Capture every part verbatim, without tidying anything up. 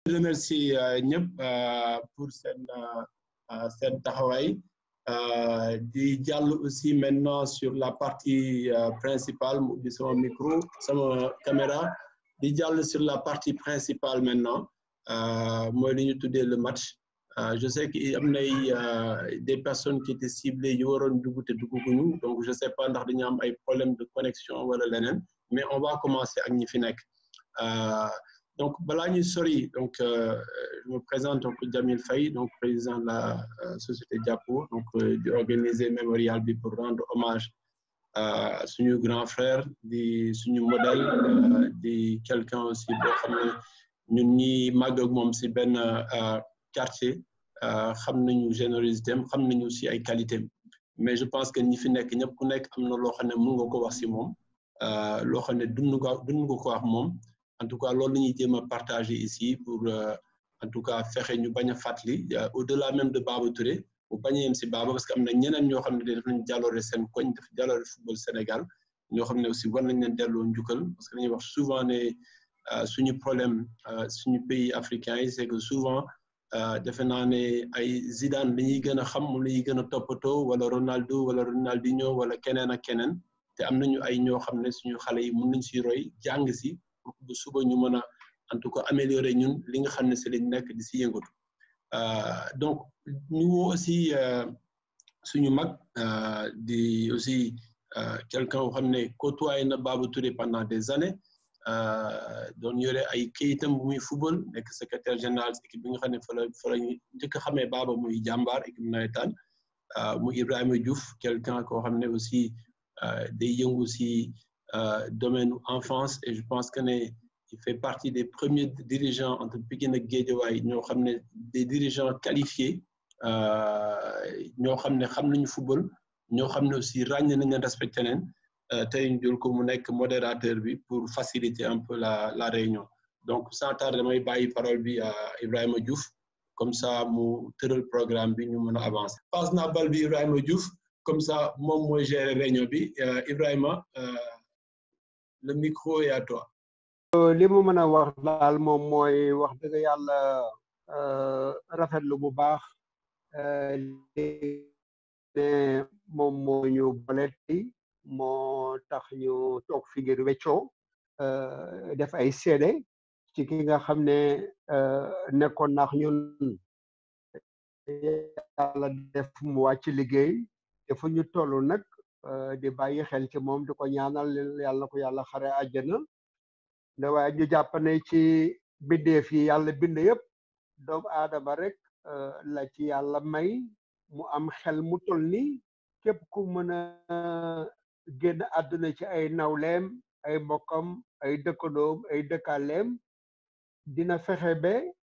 remercie ñëpp pour seen seen taxawaay di jàll aussi maintenant sur la partie principale mu ubbi sama micro sama caméra di jàll sur la partie principale maintenant mooy li ñu tuddee le match je sais que am nay des personnes qui étaient ciblées yu waroon dugg te dugguñu donc je sais pas ndax dañu am ay problème de connexion wala leneen mais on va commencer ak ñi fi nekk donc balaa ñuy sori donc euh, je me présente donc Djamil Faye donc président de la euh, société Diapo donc euh, di organiser mémorial bi pour rendre hommage à suñu grand frère di suñu modèle euh, di quelqu'un aussi boo xam ne ñun ñi màgg ak moom si benn quartier xam nañu générosité am xam nañu aussi ay qualité am mais je pense que ñi fi nekk ñëpp ku nekk am na loo xam ne mën nga ko wax si moom loo xam ne dund nga dund nga ko wax moom en tout cas loolu la ñuy jéem a partager ici pour euh, en tout cas fexe ñu bañ a fàttali au-delà même de Baba Touré bu bañ a yem si Baba parce que am na ñeneen ñoo xam ne def nañ jàlloore seen koñ def jàlloore football Sénégal ñoo xam ne aussi war nañ leen delloo njukkal parce que dañuy wax souvent ne suñu problème suñu pays africains yi c'est que souvent defe naa ne ay Zidane dañuy gën a xam moom la ñuy gën a toppatoo wala Ronaldo wala Ronaldinho wala keneen ak keneen te am nañu ay ñoo xam ne suñu xale yi mën nañ si roy jàng si bu suba ñu mën a en tout cas améliorer ñun li nga xam ne si lañ nekk di si yëngatu donc ñu woo aussi suñu mag di aussi quelqu'un boo xam ne côtoyé na Baba Touré pendant des années doon yore ay kayitam bu muy football nekk secrétaire général équipe bi nga xam ne fa la fa la ñu njëkk a xamee Baba muy jàmbaar équipe nawetaan mu Ibrahima Diouf quelqu'un koo xam ne aussi day yëngu si domaine enfance et je pense que ne il fait partie des premiers dirigeants entre Pikine ak Guédiawaye ñoo xam ne des dirigeants qualifiés ñoo xam ne xam nañu football ñoo xam ne aussi ràññe nañ leen respecté leen tey ñu jël ko mu nekk modérateur bi pour faciliter un peu la la réunion donc sans tarder damay bàyyi parole bi à Ibrahima Diouf comme ça mu tëral programme bi ñu mën a avancer. passe naa bal bi Ibrahima Diouf comme ça moom mooy gérer réunion bi Ibrahima le micro est à toi. li mu mën a wax daal moom mooy wax dëgg yàlla rafetlu bu baax li ne moom moo ñu boole tey moo tax ñu toog fi ngir weccoo def ay seede ci ki nga xam ne nekkoon nax ñun yàlla def mu wàcc liggéey te fu ñu toll nag di bàyyi xel ci moom di ko ñaanal yàlla na ko yàlla xare àjjana nda waaye ñu jàpp ne ci bindeef yi yàlla bind yëpp doomu aadama rek la ci yàlla may mu am xel mu toll ni képp ku mën a génn àdduna ci ay nawleem ay mbokkam ay dëkkandoom ay dëkkaaleem dina fexe ba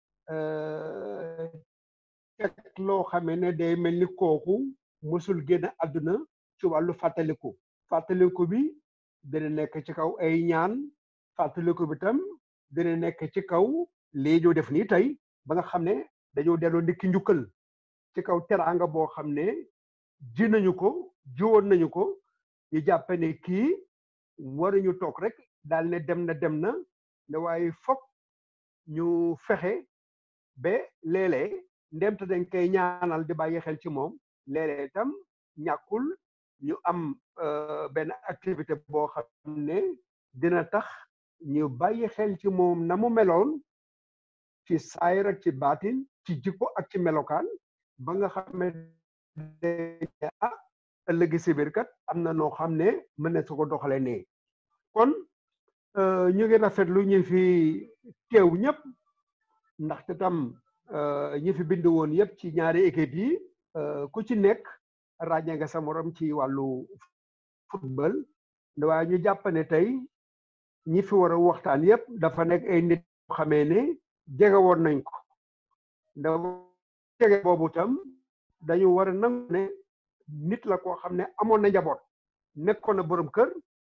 teg loo xamee ne day mel ni kooku musul génn àdduna ci wàllu fàttaliku fàttaliku bi dina nekk ci kaw ay ñaan fàttaliku bi tam dina nekk ci kaw lii ñu def nii tey ba nga xam ne dañoo delloo ndikki njukkal ci kaw teraanga boo xam ne ji nañu ko jiwoon nañu ko ñu jàppe ne kii waruñu toog rek daal ne dem na dem na ne waaye fokk ñu fexe ba léeg-léeg ndem te dañ koy ñaanal di bàyyi xel ci moom léeg-léeg itam ñàkkul ñu am benn activité boo xam ne dina tax ñu bàyyi xel ci moom na mu meloon ci saayir ak ci baatin ci jikko ak ci melokaan ba nga xam ne ah ëllëgi si biir kat am na noo xam ne mën na su ko doxale nii kon ñu ngi rafetlu ñu fi teew ñëpp ndaxte tam ñi fi bind woon yëpp ci ñaari équipe yi ku ci nekk ràññee nga sa morom ci wàllu football waaye ñu jàpp ne tey ñi fi war a waxtaan yëpp dafa nekk ay nit yoo xamee ne jege woon nañ ko ndax jege boobu tam dañu war a nangu ne nit la koo xam ne amoon na njaboot nekkoon na borom kër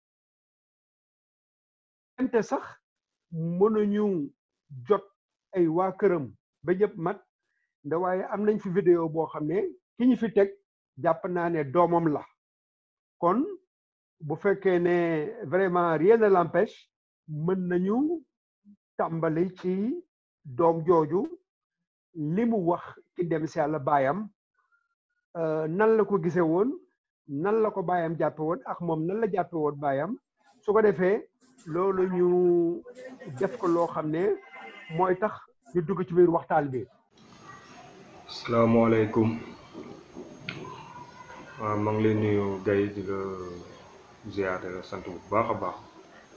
ente sax mënuñu jot ay waa këram ba ñëpp mat nda waaye am nañ fi vidéo boo xam ne ki ñu fi teg jàpp naa ne doomam la kon bu fekkee ne vraiment rien ne l'empêche mën nañu tàmbali ci doom jooju li mu wax ci dem si yàlla baayam nan la ko gisee woon nan la ko baayam jàppe woon ak moom nan la jàppe woon baayam su ko defee loolu ñu def ko loo xam ne mooy tax ñu dugg ci biir waxtaan bi. asalaamaaleykum waaw maa ngi lay nuyu Gaye di la ziar di la sant bu baax a baax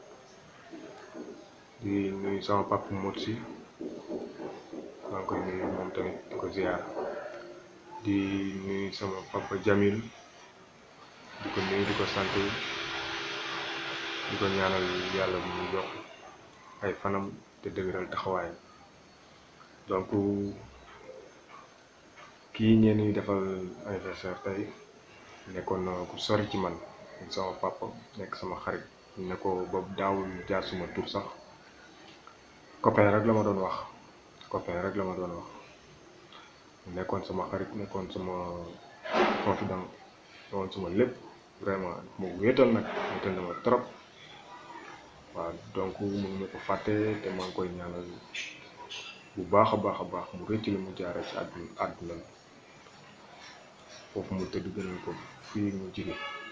di nuyu sama papa Motsi maa ngi koy nuyu moom tamit di ko ziar di nuyu sama papa Jamil di ko nuyu di ko sant di ko ñaanal yàlla mu jox ay fanam te dëgëral taxawaayam donc kii ngeen ñuy defal anniversaire tey nekkoon na ku sori ci man sama papa nekk sama xarit ne ko ba daawul jaar suma tur sax copain rek la ma doon wax copain rek la ma doon wax nekkoon sama xarit nekkoon sama confident nekkoon sama lépp vraiment moo wéetal nag wéetal na ma trop waaw donc mu ngi ko fàtte te maa ngi koy ñaanal bu baax a baax a baax mu rëcc li mu jaaree ci àdduna àdduna foofu mu tëdd gënal ko fii mu jige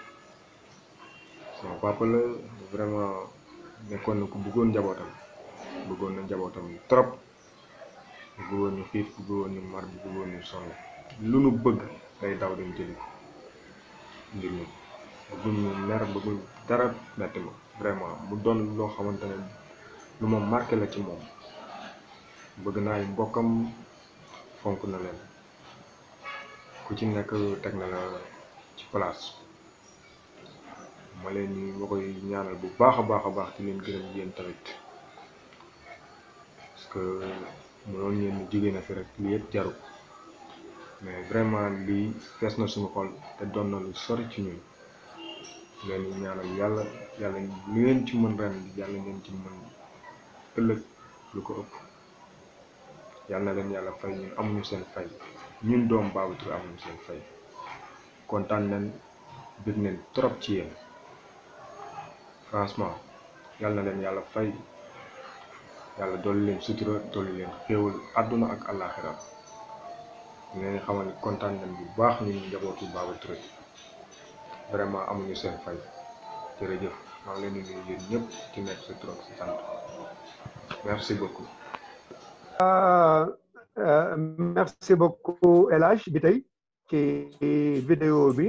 sama papa la vraiment nekkoon na ku bëggoon njabootam bëggoon na njabootam trop bëggoon ñu xiif bëggoon ñu mar bëggoon ñu sonn lu nu bëgg day daw dem jëli ko ngir ñu bëggul ñu mer bëggul dara metti ma vraiment mu doon loo xamante ne lu ma marqué la ci moom bëgg naa ay mbokkam fonk na leen ku ci nekk teg na la ci place ma leen ma koy ñaanal bu baax a baax a baax di leen gërëm yéen tamit parce que mënoon ngeen ni jigéen a fi rek lii yëpp jaru mais vraiment lii fees na suñu xol te doon na lu sori ci ñun leen ñaanal yàlla yàlla li ngeen ci mën ren yàlla ngeen ci mën ëllëg lu ko ëpp yàlla na leen yàlla fay ñun amuñu seen fay ñun doom Baba Touré amuñu seen fay kontaan nañ bëgg nañ trop ci yéen franchement yàlla na leen yàlla fay yàlla dolli leen sutura dolli leen xéewal àdduna ak àllaaxira leen xamal ni kontaan nañ bu baax ñun njabootu Baba Touré vraiment amuñu seen fay jërëjëf maa ngi leen di nuyu yéen ñëpp ci nekk sa tur ak sa sant merci beaucoup. Uh, uh, merci beaucoup El Hadj bi tey ci vidéo bi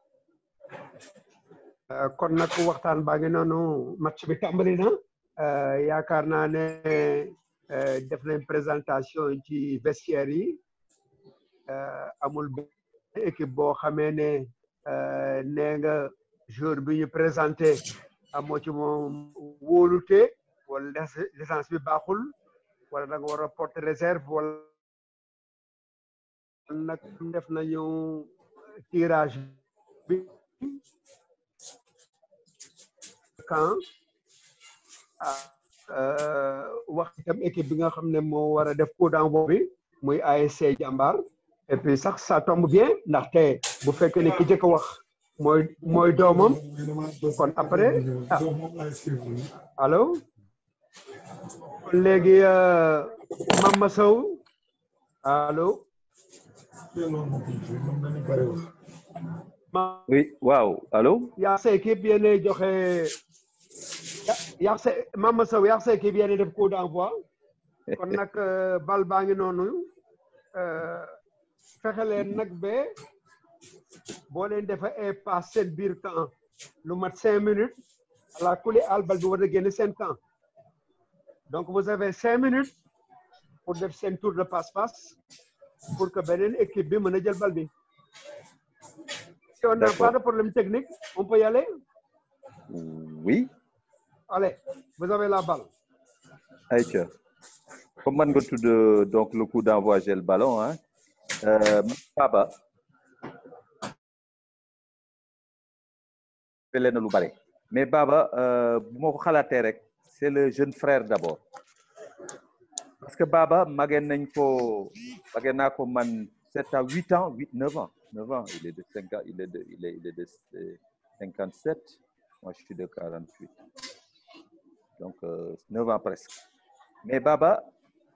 uh, kon nag waxtaan baa ngi noonu match bi tàmbali na uh, yaakaar naa ne uh, def nañ présentation ci vestiaire yi uh, amul benn équipe boo xamee ne uh, nee nga joueur bi ñu présenté amoo ci moom wóolute wala licence bi baaxul wala da nga war a porter réserve wala nag def nañu tirage bi quand wax itam équipe bi nga xam ne moo war a def coup d'envoi bi muy A S C Jambar et puis sax ça tombe bien ndaxte bu fekkee ne ki jëkk a wax mooy mooy doomam kon après ah allo léegi Mama Sow allo. oui waaw allo. yaa sa équipe yéen joxe yaa sa Mama Sow yaa sa équipe yéen def coup d'envoi kon nag bal baa ngi noonu fexe leen nag ba boo leen defee ay passe seen biir temps lu mat cinq minutes ala kuli al bal bi war a génn seen temps. Donc, vous avez cinq minutes pour faire un tour de passe-passe pour que Benin équipe bi mën a jël bal bi. Si on n'a pas de problème technique, on peut y aller? Oui. Allez, vous avez la balle. Aïcha. Comme man nga tudd donc le coup d'envoi j'ai le ballon hein. Euh, Baba. Fele na lu bari. Mais Baba euh bu ma ko xalaatee rek c'est le jeune frère d'abord parce que Baba magee nañ ko magee naa ko man sept à huit ans huit neuf ans neuf ans il est de cinquante il est de il est il est de cinquante-sept moi je suis de quarante-huit donc euh, neuf ans presque mais Baba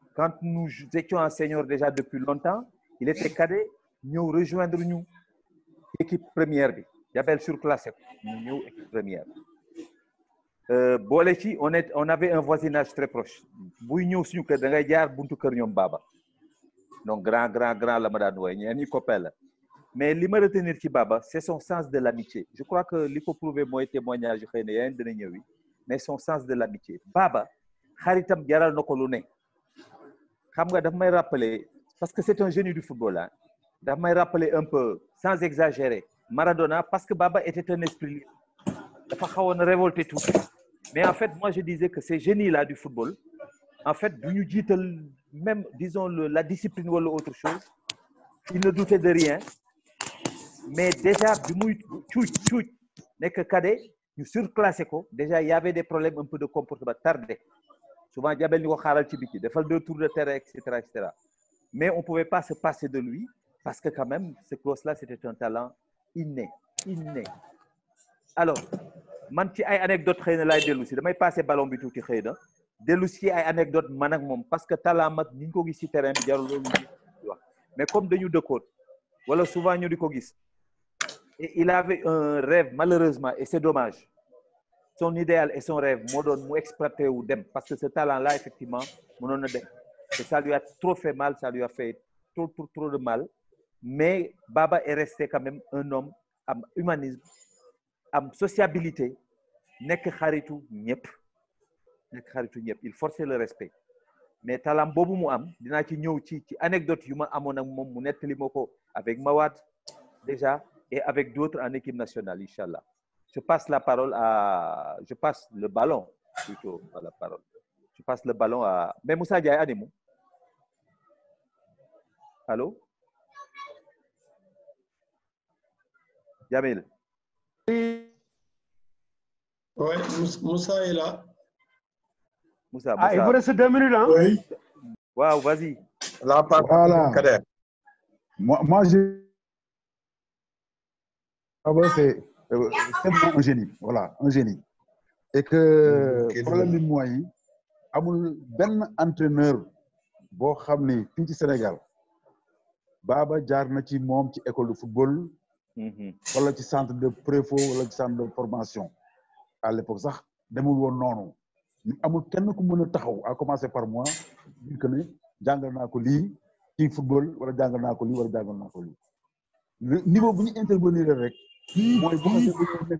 quand nous étions en senior déjà depuis longtemps, il était cadet, nous rejoindre nous équipe première bi j'appelle surclassé ñu ñëw équipe première euh boole ci on est on avait un voisinage très proche buy ñëw suñu kër da ngay jaar buntu kër ñoom Baba donc grand grand grand la ma daan wooye ñeen ñi copain la mais li ma retenir ci Baba c'est son sens de l'amitié je crois que li ko prouvé mooy témoignage yu xëy na yeneen dina ñëw yi mais son sens de l'amitié Baba xaritam jaral na ko lu ne xam nga daf may rappeler parce que c'est un génie du football hein daf may rappeler un peu sans exagérer Maradona parce que Baba était un esprit libre dafa xawoon révolter tout mais en fait moi je disais que ces génies là du football en fait du ñu jiital même disons le, la discipline wala autre chose il ne doutait de rien mais déjà bi muy cuuc cuuc nekk cadet ñu surclassé ko déjà il y avait des problèmes un peu de comportement tardé souvent jabel ñu ko xaaral ci biti defal deux tours de terrain et cetera et cetera mais on pouvait pas se passer de lui parce que quand même ce gosse là c'était un talent inné inné alors man ci ay anecdote xëy na laay dellu si damay passer ballon bi tuuti xëy na dellu si ay anecdote man ak moom parce que talent mag ni ñu ko gis ci terrain bi jarul loolu wax mais comme dañu dëkkoon wala souvent ñu di ko gis et il avait un rêve malheureusement et c'est dommage son idéal et son rêve moo doon mu exploité wu dem parce que ce talent là effectivement mënoon na dem et ça lui a trop fait mal ça lui a fait trop trop trop de mal mais Baba est resté quand même un homme am humanisme am sociabilité nekk xaritu ñëpp nekk xaritu ñëpp il forçait le respect mais talent boobu mu am dinaa ci ñëw ci ci anecdote yu ma amoon ak moom mu nettali ma ko avec Mawad déjà et avec d'autres en équipe nationale inchallah je passe la parole à je passe le ballon plutôt pas la parole je passe le ballon à mais Moussa Diaye animu allô Jamil. Oui, Moussa est là. Moussa, Moussa. Ah, il vous reste deux minutes, hein? Oui. Waouh, vas-y. La part Voilà. Kader. Moi, moi je. Ah ouais, c'est euh, c'est un génie. Voilà, un génie. Et que Ok, problème bi mooy amul benn entraîneur boo xam ni fii ci Sénégal Baba jaar na ci moom ci école de football. wala ci centre de préfo wala ci centre de formation à l'époque sax demul woon noonu ni amul kenn ku mën a taxaw à commencer par moi dire que ne jàngal naa ko lii ci football wala jàngal naa ko lii wala jàngal naa ko lii niveau bu ñu intervenir rek mooy bu ñu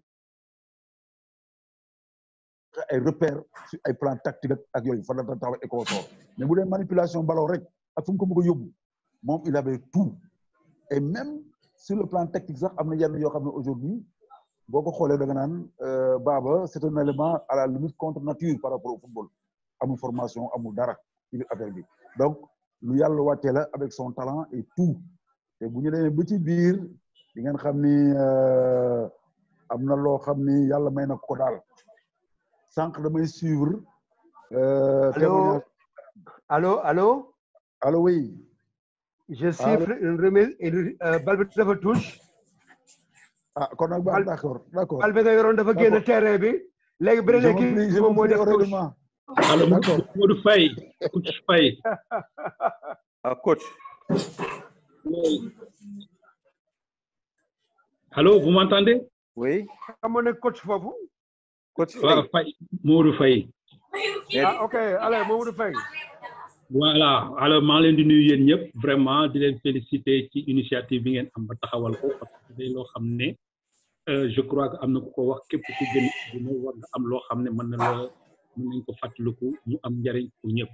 ay repères sur ay plan tactique ak yooyu fa la taxaw école soor mais bu dee manipulation ballon rek ak fu mu ko bëgg a yóbbu moom il avait tout et même sur le plan technique sax am na yenn yoo xam ne aujourd'hui boo ko xoolee da nga naan Baba c'est un élément à la limite contre nature par rapport au football amul formation amul dara ci biir affaire bi donc lu yàlla wàccee la avec son talent et tout te bu ñu demee ba ci biir di ngeen xam ni am na loo xam ni yàlla may na ko daal sànq damay suivre. Allô allô allô. Allô oui. Je siffle une remise une bal bi dafa touche. ah kon nag baax d'accord d'accord. bal bi nga yoroon dafa génn terrain bi. léegi beneen équipe moom moo def touche. Allô Modou Faye coach Faye. ah coach. Allô vous m'entendez? oui. amoon na coach foofu. coach Faye Faye Modou Faye. ah ok allez Modou Faye. voilà alors maa ngi leen di nuyu yéen ñëpp vraiment di leen féliciter ci initiative bi ngeen am ba taxawal ko parce que day loo xam ne je crois que am na ku ko wax képp ku gën dina war nga am loo xam ne mën na la mën nañ ko fàttaliku mu am njariñ pour ñëpp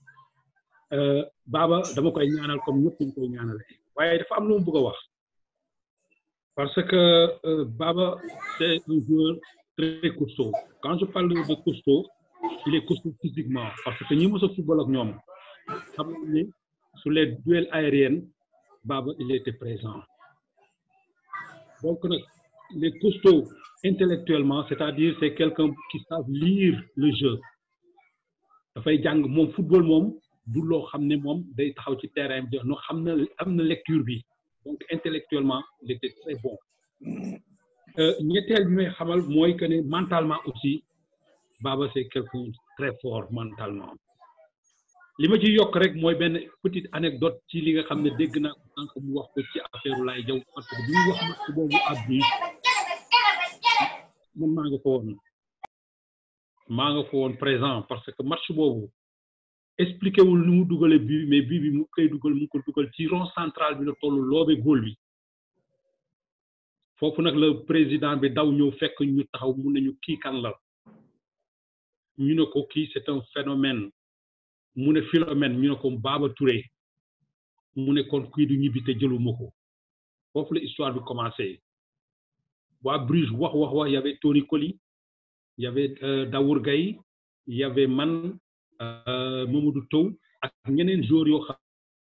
Baba dama koy ñaanal comme ñëpp ñu koy ñaanale waaye dafa am lu mu bëgg a wax parce que Baba c'est un joueur très costaud quand je parle de costaud il est costaud physiquement parce que ñi mos a football ak ñoom xam nga ne sur les duels aériens Baba il était présent donc nag les costauds intellectuellement c'est-à-dire c'est quelqu'un qui savent lire le jeu dafay jàng moom football moom du loo xam ne moom day taxaw ci terrain bi no xam na am na lecture bi donc intellectuellement il était très bon ñetteel bi may xamal mooy que ne mentalement aussi Baba c'est quelqu'un de très fort mentalement li ma ci yokk rek mooy benn petite anecdote ci li nga xam ne dégg naa ko sànq mu wax ko ci affaire Laye Diaw parce que bi mu wax match boobu à Bruges man maa nga fa woon maa nga fa woon présent parce que match boobu expliqué wul ni mu dugale bii mais bii bi mu koy dugal mu ko dugal ci rond central bi la tollu loobe góol bi foofu nag le président bi daw ñëw fekk ñu taxaw mun nañu kii kan la ñu ne ko kii c'est un phénomène mu ne Philomène ñu ne ko Baba Touré mu ne kon kii du ñibbi te jëluma ko foofu la histoire bi commencé waa Bruges wax wax wax y avait Tony Colly y avait Dawour Gaye y avait man Mamadou Tow ak ñeneen joueurs yoo xam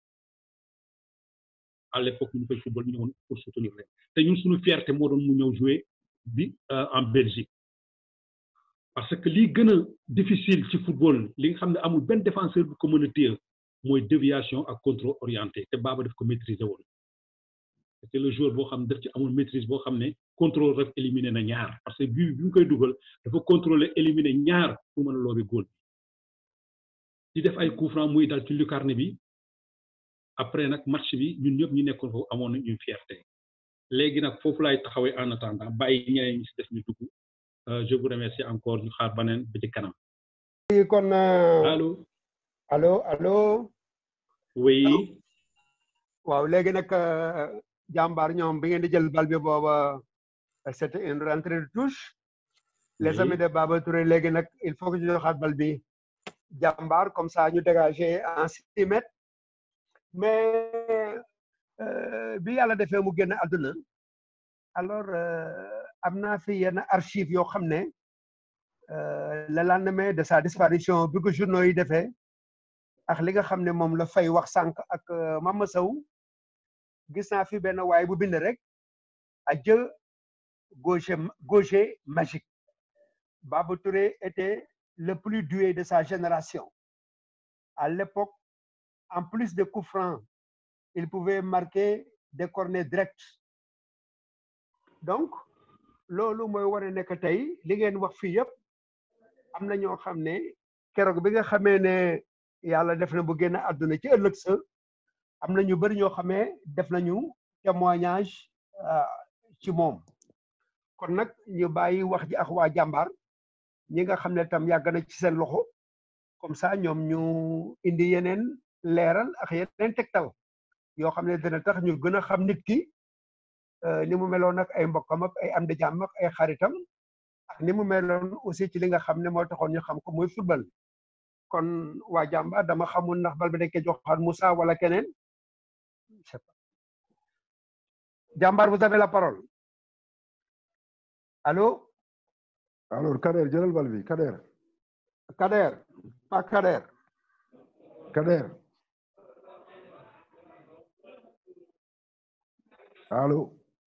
à l'époque ñu koy football ñu ñëwoon pour soutenir leen te ñun suñu fierté moo doon mu ñëw jouer bi en Belgique parce que lii gën a difficile ci football li nga xam ne amul benn défenseur bu ko mën a téye mooy déviation ak contrôle orienté te Baba daf ko maîtriser woon c'est le joueur boo xam ne daf ci amul maîtrise boo xam ne contrôle rek éliminé na ñaar parce que bii bi mu koy dugal dafa contrôler éliminer ñaar pour mën a loobi góol di def ay coup franc muy dal ci lucarne bi après nag match bi ñun ñëpp ñu nekkoon foofu amoon na une fierté léegi nag foofu laay taxawee en attendant bàyyi ñeneen ñi si def ñu dugg je vous remercie encore ñu xaar baneen ba ci kanam. kon. allo. allo allo. oui. waaw léegi nag jàmbaar ñoom bi ngeen di jël bal bi booba c'était une rentrée de touche. les amis de Baba Touré léegi nag il faut que ñu joxaat bal bi jàmbaar comme ça ñu dégager en six mètres. mais bi yàlla defee mu génn àdduna alors am naa fi yenn archives yoo xam ne le lendemain de sa disparition bi ko journaux yi defee ak li nga xam ne moom la fay wax sànq ak Mama Sow gis naa fi benn waay bu bind rek adieu gaucher gaucher magique. Baba Touré était le plus doué de sa génération. À l'époque, en plus de coups francs, il pouvait marquer des corners directs. Donc, loolu mooy war a nekk tey li ngeen wax fii yëpp am na ñoo xam ne keroog bi nga xamee ne yàlla def na bu génn àdduna ci ëllëg sa am na ñu bëri ñoo xamee def nañu témoignage ci moom kon nag ñu bàyyi wax ji ak waa jàmbaar ñi nga xam ne tam yàgg na ci seen loxo comme ça ñoom ñu indi yeneen leeral ak yeneen tegtal yoo xam ne dina tax ñu gën a xam nit ki ni mu meloon ak ay mbokkam ak ay am di jàmm ak ay xaritam ak ni mu meloon aussi ci li nga xam ne moo taxoon ñu xam ko muy football kon waa jàmbaar dama xamul ndax bal bi dañ koy joxaat Moussa wala keneen je sais pas jàmbaar vous avez la parole allô. alors Kader jëlal bal bi Kader. Kader pas Kader. Kader. allô.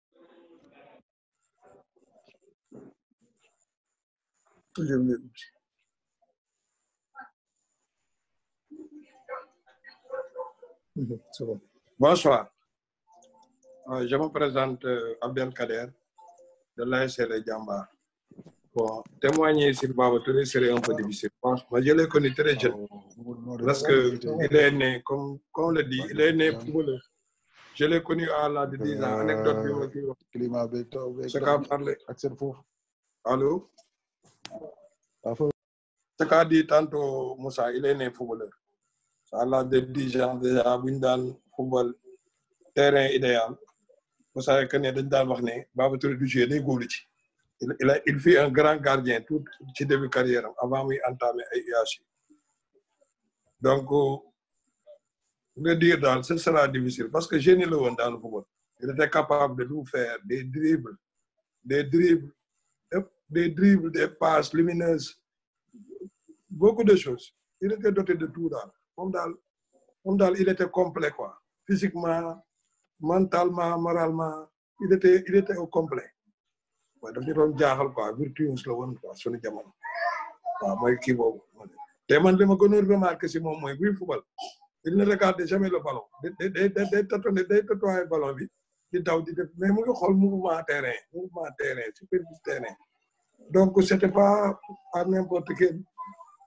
C'est bon. Bonsoir. Euh, je me présente euh, Abdel Kader de l'A S L Djambar. Bon, témoigner sur Baba Touré serait un peu difficile. Bon, moi, je l'ai connu très jeune. Parce que il est né, comme, comme on le dit, il est né footballeur. Je l'ai connu à l'âge de dix ans. Anecdote, ce qu'a parlé. Allô? Ce qu'a dit tantôt Moussa, il est né footballeur. À l'âge de dix ans, déjà, bu ñu daan football terrain idéal. Vous savez que ne dañ daan wax ne Baba Touré du jouer day góolu ci. Il, il, a, il fut un grand gardien tout ci début carrière avant muy entamer ay U H C. Donc, le dire dans ce sera difficile parce que génie la woon dans le football. Il était capable de tout faire, des dribbles, des dribbles, des dribbles, des passes lumineuses, beaucoup de choses. Il était doté de tout daal. Moom daal moom daal il était complet quoi. Physiquement, mentalement, moralement, il était il était au complet. waaw daf ñu doon jaaxal quoi virtuose la woon quoi suñu jamono waaw mooy kii boobu te man li ma gënoon remarqué si moom mooy buy football il ne regarde jamais le ballon day day day tâtonner day tâtonner ballon bi di daw di def mais mu ngi xool mouvement terrain mouvement terrain superficie terrain donc c'était pas à n'importe quel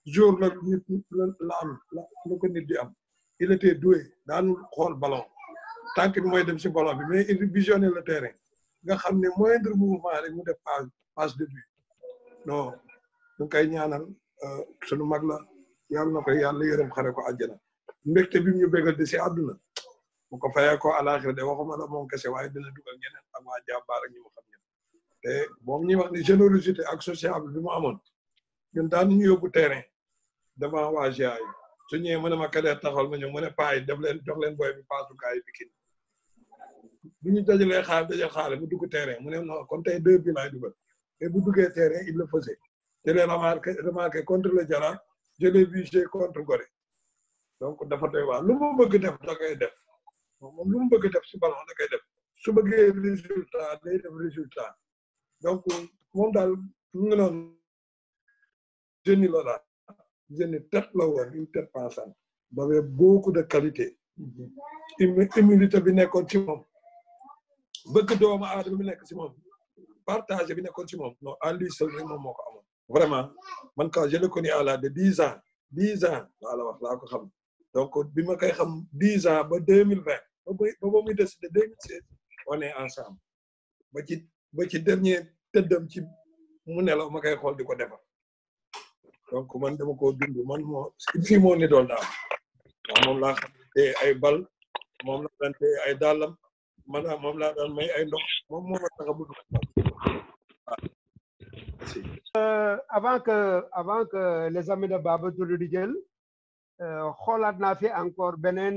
jour la nit la am la la ko nit di am il était doué daanul xool ballon tànk bi mooy dem si ballon bi mais il visionné le terrain nga xam ne moindre mouvement rek mu def passe passe de but non ñu koy ñaanal sunu mag la yàlla na ko yàlla yërëm xare ko àjjana mbégte bi ñu bégal di si àdduna bu ko fayee ko àlaxira de waxuma la moom kese waaye dina dugal ñeneen ak waa jàmbaar ak ñi mu xam ñen te moom ñuy wax ni générosité ak sociable bi mu amoon ñun daan ñu yóbbu terrain devant waa G A yi su ñëwee mu ne ma kadeer taxawal ma ñëw mu ne paa yi def leen jox leen boy bi paasukaay yi Pikine bu ñu dajalee xaar dajal xaale mu dugg terrain mu ne non kon tey deux bi laay dugal et bu duggee terrain il le faisait je l'ai remarqué remarqué contre le Jaraaf je l'ai vu jouer contre Gorée donc dafa doy waar lu mu bëgg def da koy def moom lu mu bëgg def si ballon da koy def su bëggee résultat day def résultat donc moom daal mu ngi noonu jeune la daal jeune tête la woon une tête pensante il avait beaucoup de qualité humilité bi nekkoon ci moom bëgg doomu aadama bi nekk si moom partage bi nekkoon si moom non à lui seul rek moom moo ko amoon vraiment man quand je le connais à l'âge de dix ans dix ans laa la wax laa ko xam donc bi ma koy xam dix ans ba deux mille vingt ba ba ba muy décidé deux mille seize on est ensemble ba ci ba ci dernier tëddam ci mu nelaw ma koy xool di ko defar donc man dama ko dund man moo fii moo ni doon daal waaw moom laa xam te ay bal moom laa daan te ay dàllam man moom laa daan may ay ndox moom moo ma tax a bëgg Euh, avant que avant que les amis de Baba Touré di jël xoolaat naa fi encore beneen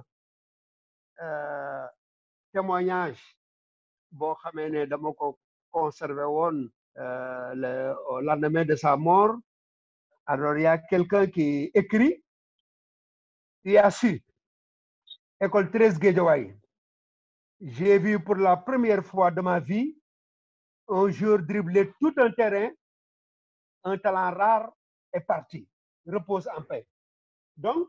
témoignage boo xamee ne dama ko conservé woon le au lendemain de sa mort. Alors il y a quelqu'un qui écrit il a su école treize Guédiawaye j'ai vu pour la première fois de ma vie un joueur dribbler tout un terrain, un talent rare est parti, repose en paix. Donc,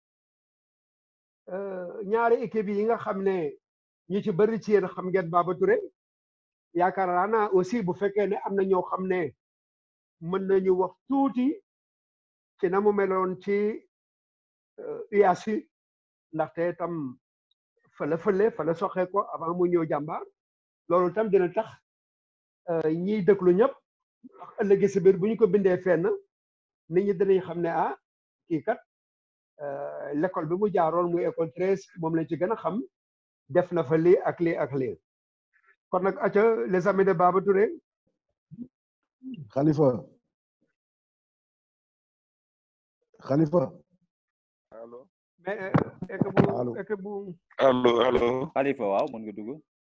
ñaari équipe yi nga xam ne ñi ci bëri ci yéen xam ngeen Baba Touré yaakaar naa aussi bu fekkee ne am na ñoo xam ne mën nañu wax tuuti ci na mu meloon ci U A S U ndaxte tam fële fële fële soxee ko avant mu ñëw jàmbaar loolu tam dina tax ñiy dëkklu ñëpp wax ëllëg si biir bu ñu ko bindee fenn nit ñi dinañ xam ne ah kii kat l'école bi mu jaaroon muy école treize moom lañ ci gën a xam def na fa lii ak lii ak lii kon nag aca les amis de Baba Touré. Khalifa Khalifa. allo. mais ek bu ek bu. allo allo. Khalifa waaw mën nga dugg.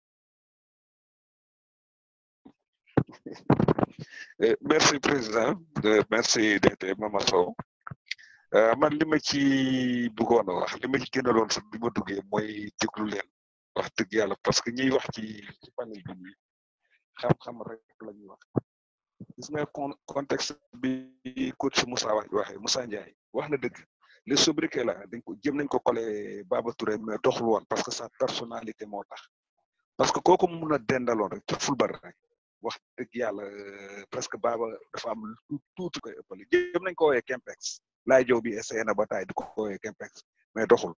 merci président merci D T Mama Sow man li ma ci bëggoon a wax li ma ci gënaloon sax bi ma duggee mooy déglu leen wax dëgg yàlla parce que ñiy wax ci ci panel bi xam-xam rek la ñuy wax gis nga contexte bi coach Moussa wax waxee Moussa Ndiaye wax na dëgg le sobriquet la dañ ko jëm nañ ko collé Baba Touré mais doxul woon parce que sa personnalité moo tax parce que kooku mu mun a dendaloon rek ci football rek wax dëgg yàlla presque Baba dafa am tuuti koy ëppale jëm nañ ko woowee Kempex laay jow bi essayé na ba taay di ko woowee Kempex mais doxul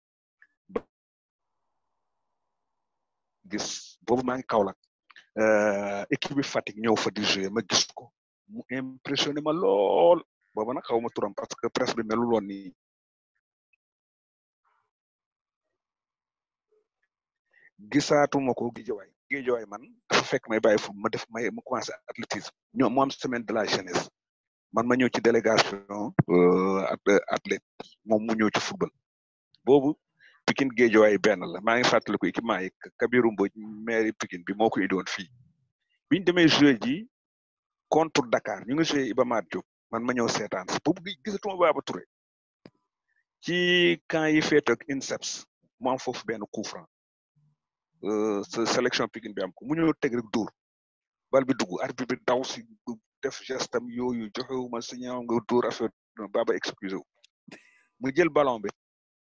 gis boobu maa ngi Kaolack équipe bi Fatick ñëw fa di jouer ma gis ko mu impressionné ma lool booba nag xaw ma turam parce que presse bi melul woon nii gisaatuma ko Guédiawaye Guédiawaye man dafa fekk may bàyyi fu ma def may ma commencé athlétisme ñoo mu am semaine de la jeunesse man ma ñëw ci délégation athlète moom mu ñëw ci football boobu Pikine Guédiawaye benn la maa ngi fàttaliku équipement yi Kabiru Mbodj maire Pikine bi moo ko indi woon fii biñ demee joué ji contre Dakar ñu ngi joué Iba Mar Diop man ma ñëw seetaan boobu gisatuma Baba Touré ci camp yi féet ak INSEPS mu am foofu benn coup franc sa sélection Pikine bi am ko mu ñëw teg rek dóor bal bi dugg arbitre bi daw si def geste am yooyu joxewuma si ñaaw nga dóor affaire Baba excusé wu mu jël ballon bi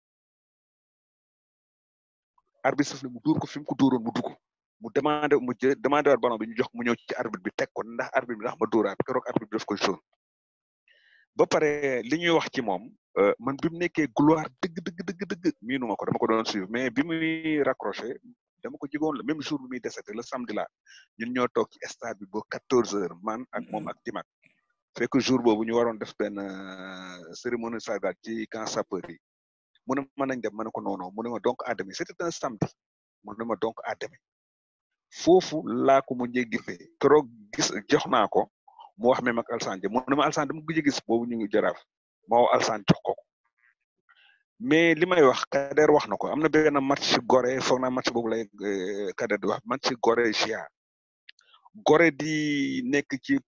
arbitre saf ne mu dóor ko fi mu ko dóoroon mu dugg mu demandé mu jë demandé waat ballon bi ñu jox mu ñëw ci arbitre bi teg ko ndax arbitre bi ndax ma dóoraat keroog arbitre bi daf koy jaune ba pare li ñuy wax ci moom man bi mu nekkee gloire dëgg dëgg dëgg dëgg miinu ma ko dama ko doon suivre mais bi muy raccroché dama ko jigoon le même jour bi muy décédé le samedi la ñun ñoo toog ci stade bi ba quatorze heures man ak moom ak Timak fekk jour boobu ñu waroon def benn cérémonie sargal ci camp sapeur yi mu ne ma nañ dem ma ne ko non non mu ne ma donc à demain c'était un samedi mu ne ma donc à demain foofu laa ko mujjee gisee keroog gis jox naa ko mu wax même ak Alsane mu ne ma Alsane dama gëj a gis boobu ñu ngi jaraaf ma woo Alsane jox ko mais li may wax Kader wax na ko am na benn match Gorée foog naa match boobu lay Kader di wax match Gorée Gia Gorée di nekk ci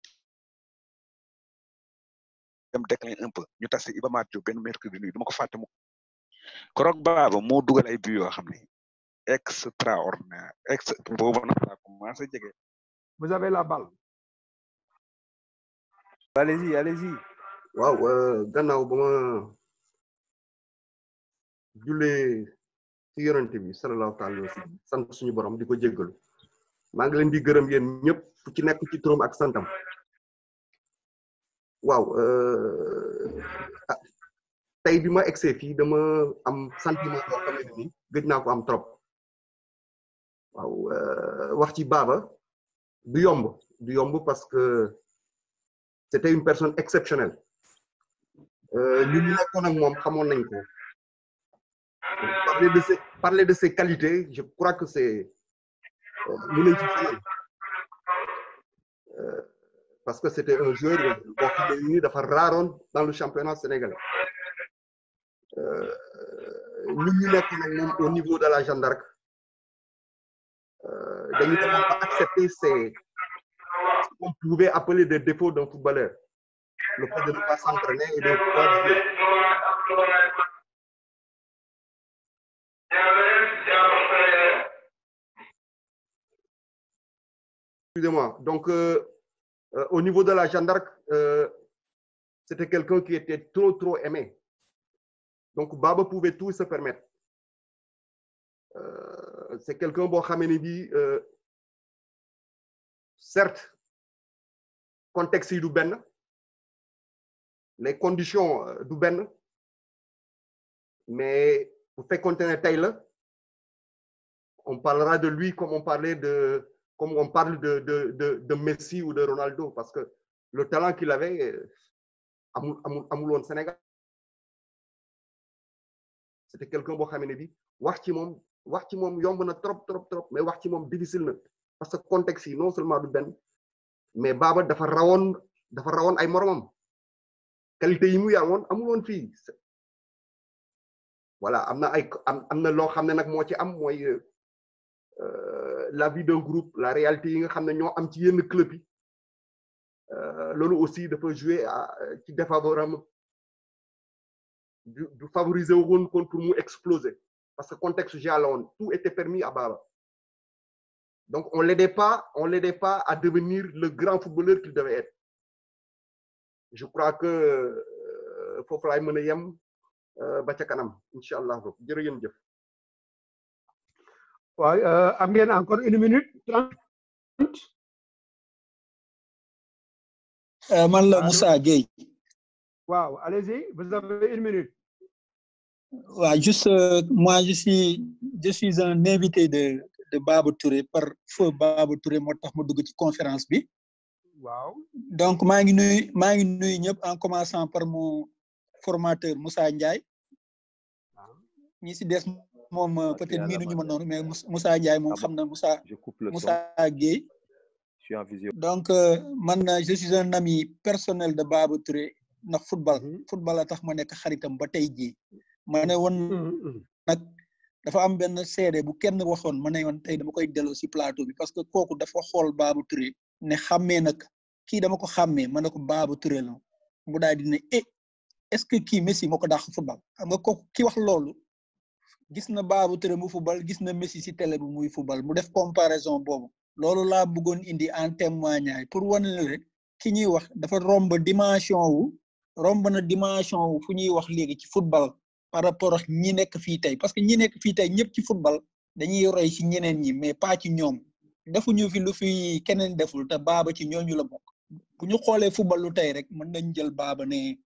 dem déclin un peu ñu tase Iba Mar Diop benn mercredi nuit duma ko fàtte mu keroog Baba moo dugal ay buts yoo xam ne extraordinaire ex boobu nag laa commencé jege. Vous avez la balle. Allez-y, allez-y. waaw gannaaw ba ma jullee ci yonent bi sallallahu alayhi wa sallam sant suñu borom di ko jéggalu maa ngi leen di gërëm yéen ñëpp fu ci nekk ci turam ak santam waaw tey bi ma egsee fii dama am sentiment boo xam ne ni gëj naa ko am trop waaw wax ci Baba du yomb du yomb parce que c'était une personne exceptionnelle ñun ñu nekkoon ak moom xamoon nañ ko parler de ses parler de ses qualités je crois que c'est lu nañ ci xamal parce que c'était un joueur boo xam ne ni dafa raaroon dans le championnat sénégalais ñun ñu nekkoon ak moom au niveau de la Jeanne d'Arc dañu demoon ba accepter ces ce qu'on pouvait appeler des défauts d'un footballeur le fait de ne pas s'entraîner et de pouvoir jouer. Excusez-moi. Donc, euh, euh, au niveau de la Jeanne d'Arc, euh, c'était quelqu'un qui était trop, trop aimé. Donc, Baba pouvait tout se permettre. Euh, c'est quelqu'un, bon, Khamenei, euh, certes, contexte du ben, les conditions du ben, mais pour faire contenir Taylor, on parlera de lui comme on parlait de, comme on parle de, de, de, de Messi ou de Ronaldo, parce que le talent qu'il avait, à Moulon Sénégal, c'était quelqu'un boo xam ne bi wax ci moom wax ci moom yomb na trop trop trop mais wax ci moom difficile na parce que contexte yi non seulement du benn mais Baba dafa rawoon dafa rawoon ay moromam qualité yi mu yawoon amul woon fii voilà am na ay am na loo xam ne nag moo ci am mooy la vie d'un groupe la réalité yi nga xam ne ñoo am ci yenn club yi loolu aussi dafa jouer ci défavorable du du favoriser woon kon pour mu exploser parce que contexte Gia la woon tout était permis à Baba donc on l'aidait pas on l'aidait pas à devenir le grand footballeur qu'il devait être je crois que foofu laay mën a yem ba ca kanam incha allah jërë ngeen jëf. waaw am ngeen encore une minute trente. man la Moussa Gueye. waaw allez-y vous avez une minute. waaw juste euh, moi je suis je suis un invité de de Babou Touré par feu Babou Touré moo tax ma dugg ci conférence bi. waaw donc maa ngi nuyu maa ngi nuyu ñëpp en commençant par mon formateur Moussa Ndiaye. ñi si des moom peut-être miinu ñu ma noonu mais Moussa Ndiaye moom xam na Moussa Moussa Gueye. Je suis en visio. donc euh, man je suis un ami personnel de Babou Touré ndax football football la tax ma nekk xaritam ba tey jii ma ne woon nag dafa am benn seede bu kenn waxoon ma ne woon tey dama koy delloo si plateau bi parce que kooku dafa xool Babou Touré ne xàmmee nag kii dama ko xàmmee ma ne ko Babou Touré la mu daal di ne eh est-ce que kii Messi moo ko dàq football xam nga kooku ki wax loolu gis na Babou Touré mu football gis na Messi si télé bi muy football mu def comparaison boobu loolu laa bëggoon indi en témoignage pour wane la rek ki ñuy wax dafa romb dimension wu romb na dimension wu fu ñuy wax léegi ci football par rapport ak ñi nekk fii tey parce que ñi nekk fii tey ñëpp ci football dañuy roy ci ñeneen ñi mais pas ci ñoom defuñu fi lu fi keneen deful te Baba ci ñooñu la bokk bu ñu xoolee football lu tey rek mën nañ jël Baba ne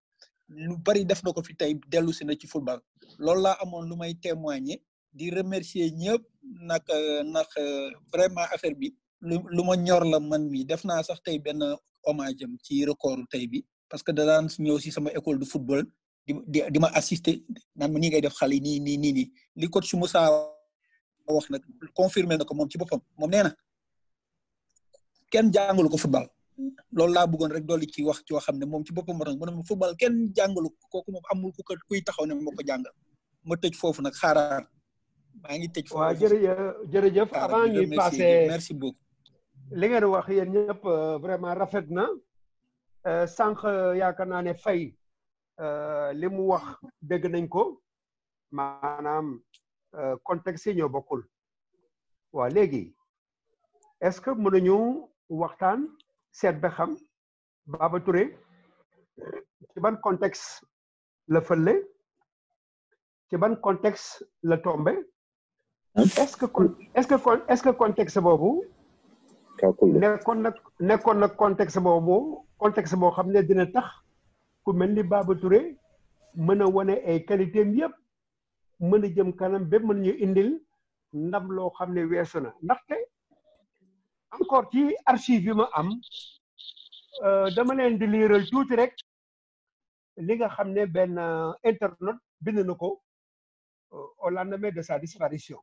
lu bari def na ko fi tey dellu si na ci football loolu laa amoon lu may témoigner di remercier ñëpp nag nag vraiment affaire bi lu lu ma ñor la man mi def naa sax tey benn hommage am ci record tey bi parce que da daan ñëw si sama école de football di di di ma assister naan ma nii ngay def xale yi nii nii nii nii li coach Moussa wax nag confirmer na ko moom ci boppam moom nee na kenn jàngalu ko football loolu laa bëggoon rek dolli ci wax ci xam ne moom ci boppam moo tax mu ne football kenn jàngalu ko kooku moom amul ku ko kuy taxaw ne moo ko jàngal ma tëj foofu nag xaaraar maa ngi tëj foofu. waaw jërëjëf jërëjëf avant ñuy passé merci beaucoup. li ngeen wax yéen ñëpp vraiment rafet na sànq yaakaar naa ne Faye li mu wax dégg nañ ko maanaam contexte yi ñoo bokkul waaw léegi est-ce que mën nañu waxtaan seet ba xam Baba Touré ci ban contexte la fële ci ban contexte la tombé est-ce que est-ce que est-ce que contexte boobu nekkoon na nekkoon na contexte boobu contexte boo xam ne dina tax ku mel ni Baba Touré mën a wane ay qualité am yëpp mën a jëm kanam ba mën ñu indil ndam loo xam ne weesu na ndaxte encore ci archive yi ma am dama leen di liiral tuuti rek li nga xam ne benn internaute bind na ko au lendemain de sa disparition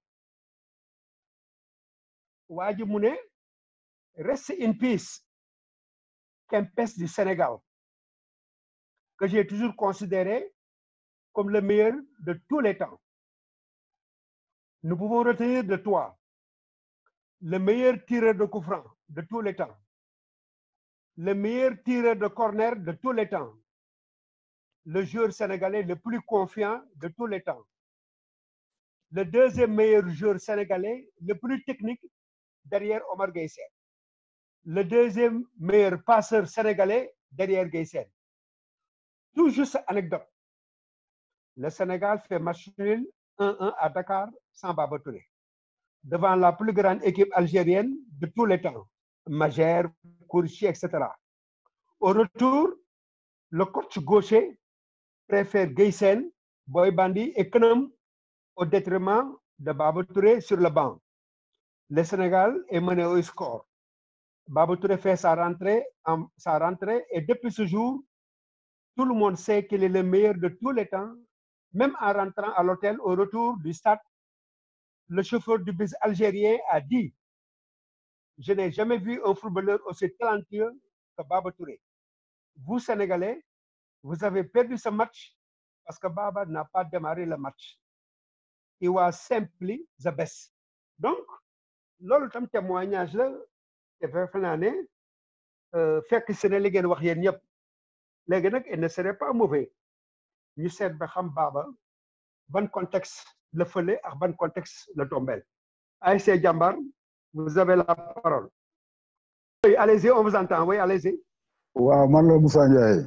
waa ji mu ne reste in peace Kempes du Sénégal que j'ai toujours considéré comme le meilleur de tous les temps. Nous pouvons retenir de toi le meilleur tireur de coup franc de tous les temps, le meilleur tireur de corner de tous les temps, le joueur sénégalais le plus confiant de tous les temps, le deuxième meilleur joueur sénégalais le plus technique derrière Omar Gueye Sène, le deuxième meilleur passeur sénégalais derrière Gueye Sène. Tout juste anecdote. Le Sénégal fait match nul un un à Dakar sans Baba Touré, devant la plus grande équipe algérienne de tous les temps, Magère, Kourchi, et cetera. Au retour, le coach gaucher préfère Gueye Sène, Boy Bandi et Knom au détriment de Baba Touré sur le banc. Le Sénégal est mené au score. Baba Touré fait sa rentrée, en, sa rentrée et depuis ce jour, tout le monde sait qu'il est le meilleur de tous les temps. Même en rentrant à l'hôtel au retour du stade, le chauffeur du bus algérien a dit: je n'ai jamais vu un footballeur aussi talentueux que Baba Touré. Vous, Sénégalais, vous avez perdu ce match parce que Baba n'a pas démarré le match. He was simply the best. Donc, loolu tam témoignage la te fekk naa ne fekk si ne li ngeen wax yéen ñëpp léegi nag il ne serait pas mauvais ñu seet ba xam Baba ban contexte la fële ak ban contexte la tombel. A S C Jambar, vous avez la parole. Oui, allez-y, on vous entend. Oui, allez-y. waaw man la Moussa Ndiaye.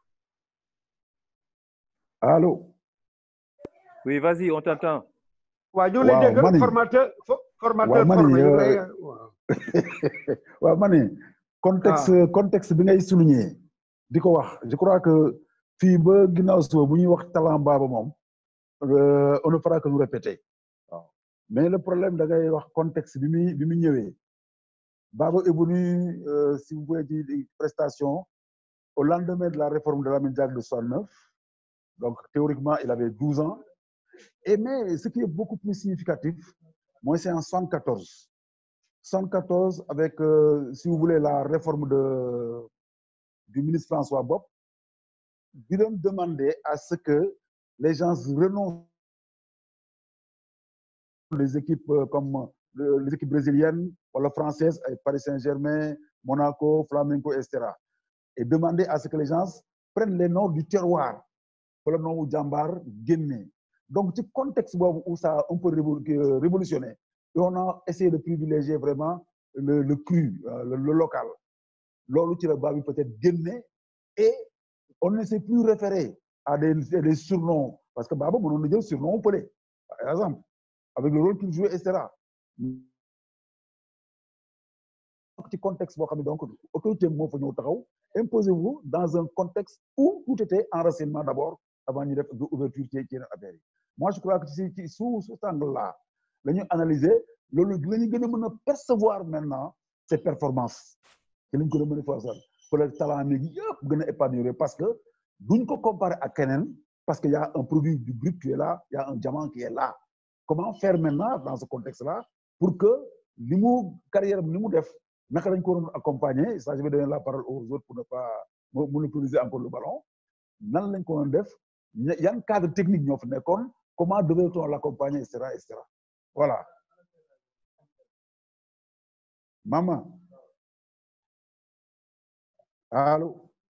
Allô? Oui, vas-y, on t'entend. waaw ñu ngi lay dégg formateur formateur formé waaw ma ni contexte contexte bi ngay souligner di ko wax je crois que fii ba ginnaaw suba bu ñuy wax talent Baba moom on ne fera que nous répéter waaw mais le problème da ngay wax contexte bi muy bi mu ñëwee Baba est venu si vous voulez dire prestation au lendemain de la réforme de Lamine Diack de soixante-neuf, donc théoriquement il avait douze ans. Et mais ce qui est beaucoup plus significatif, moi c'est en soixante-quatorze. soixante-quatorze avec, euh, si vous voulez, la réforme de, du ministre François Bob, il a demandé à ce que les gens renoncent les équipes comme les équipes brésiliennes, ou françaises, Paris Saint-Germain, Monaco, Flamengo, et cetera. Et demander à ce que les gens prennent les noms du terroir, le nom de Jambar, Guinée. Donc, ce contexte où ça a un peu révolutionné, et on a essayé de privilégier vraiment le, le cru, le, le local. L'autre, peut-être Guinée, et on ne s'est plus référé à des, à des surnoms, parce que Baba, on a dit surnom au Pelé, par exemple, avec le rôle qu'il jouait, et cetera. Petit contexte, donc, autorité, et imposez-vous dans un contexte où tout était enracinement d'abord avant ñu def ouverture ci ci affaire yi moi je crois que ci ci sous sous angle là la ñu analyser loolu la ñu gën a mën a percevoir maintenant ces performances ci lañ ko mën a forcer peut-être talent mi yëpp gën a épanouir parce que duñ ko comparer ak keneen parce que y a un produit du brut qui est là il y a un diamant qui est là comment faire maintenant dans ce contexte là pour que li mu carrière li mu def naka lañ ko waroon accompagner ça je vais donner la parole aux autres pour ne pas monopoliser encore le ballon nan lañ ko waroon def yan cadre technique ñoo fa nekkoon comment devait-on l'accompagner et cetera et cetera voilà maman allô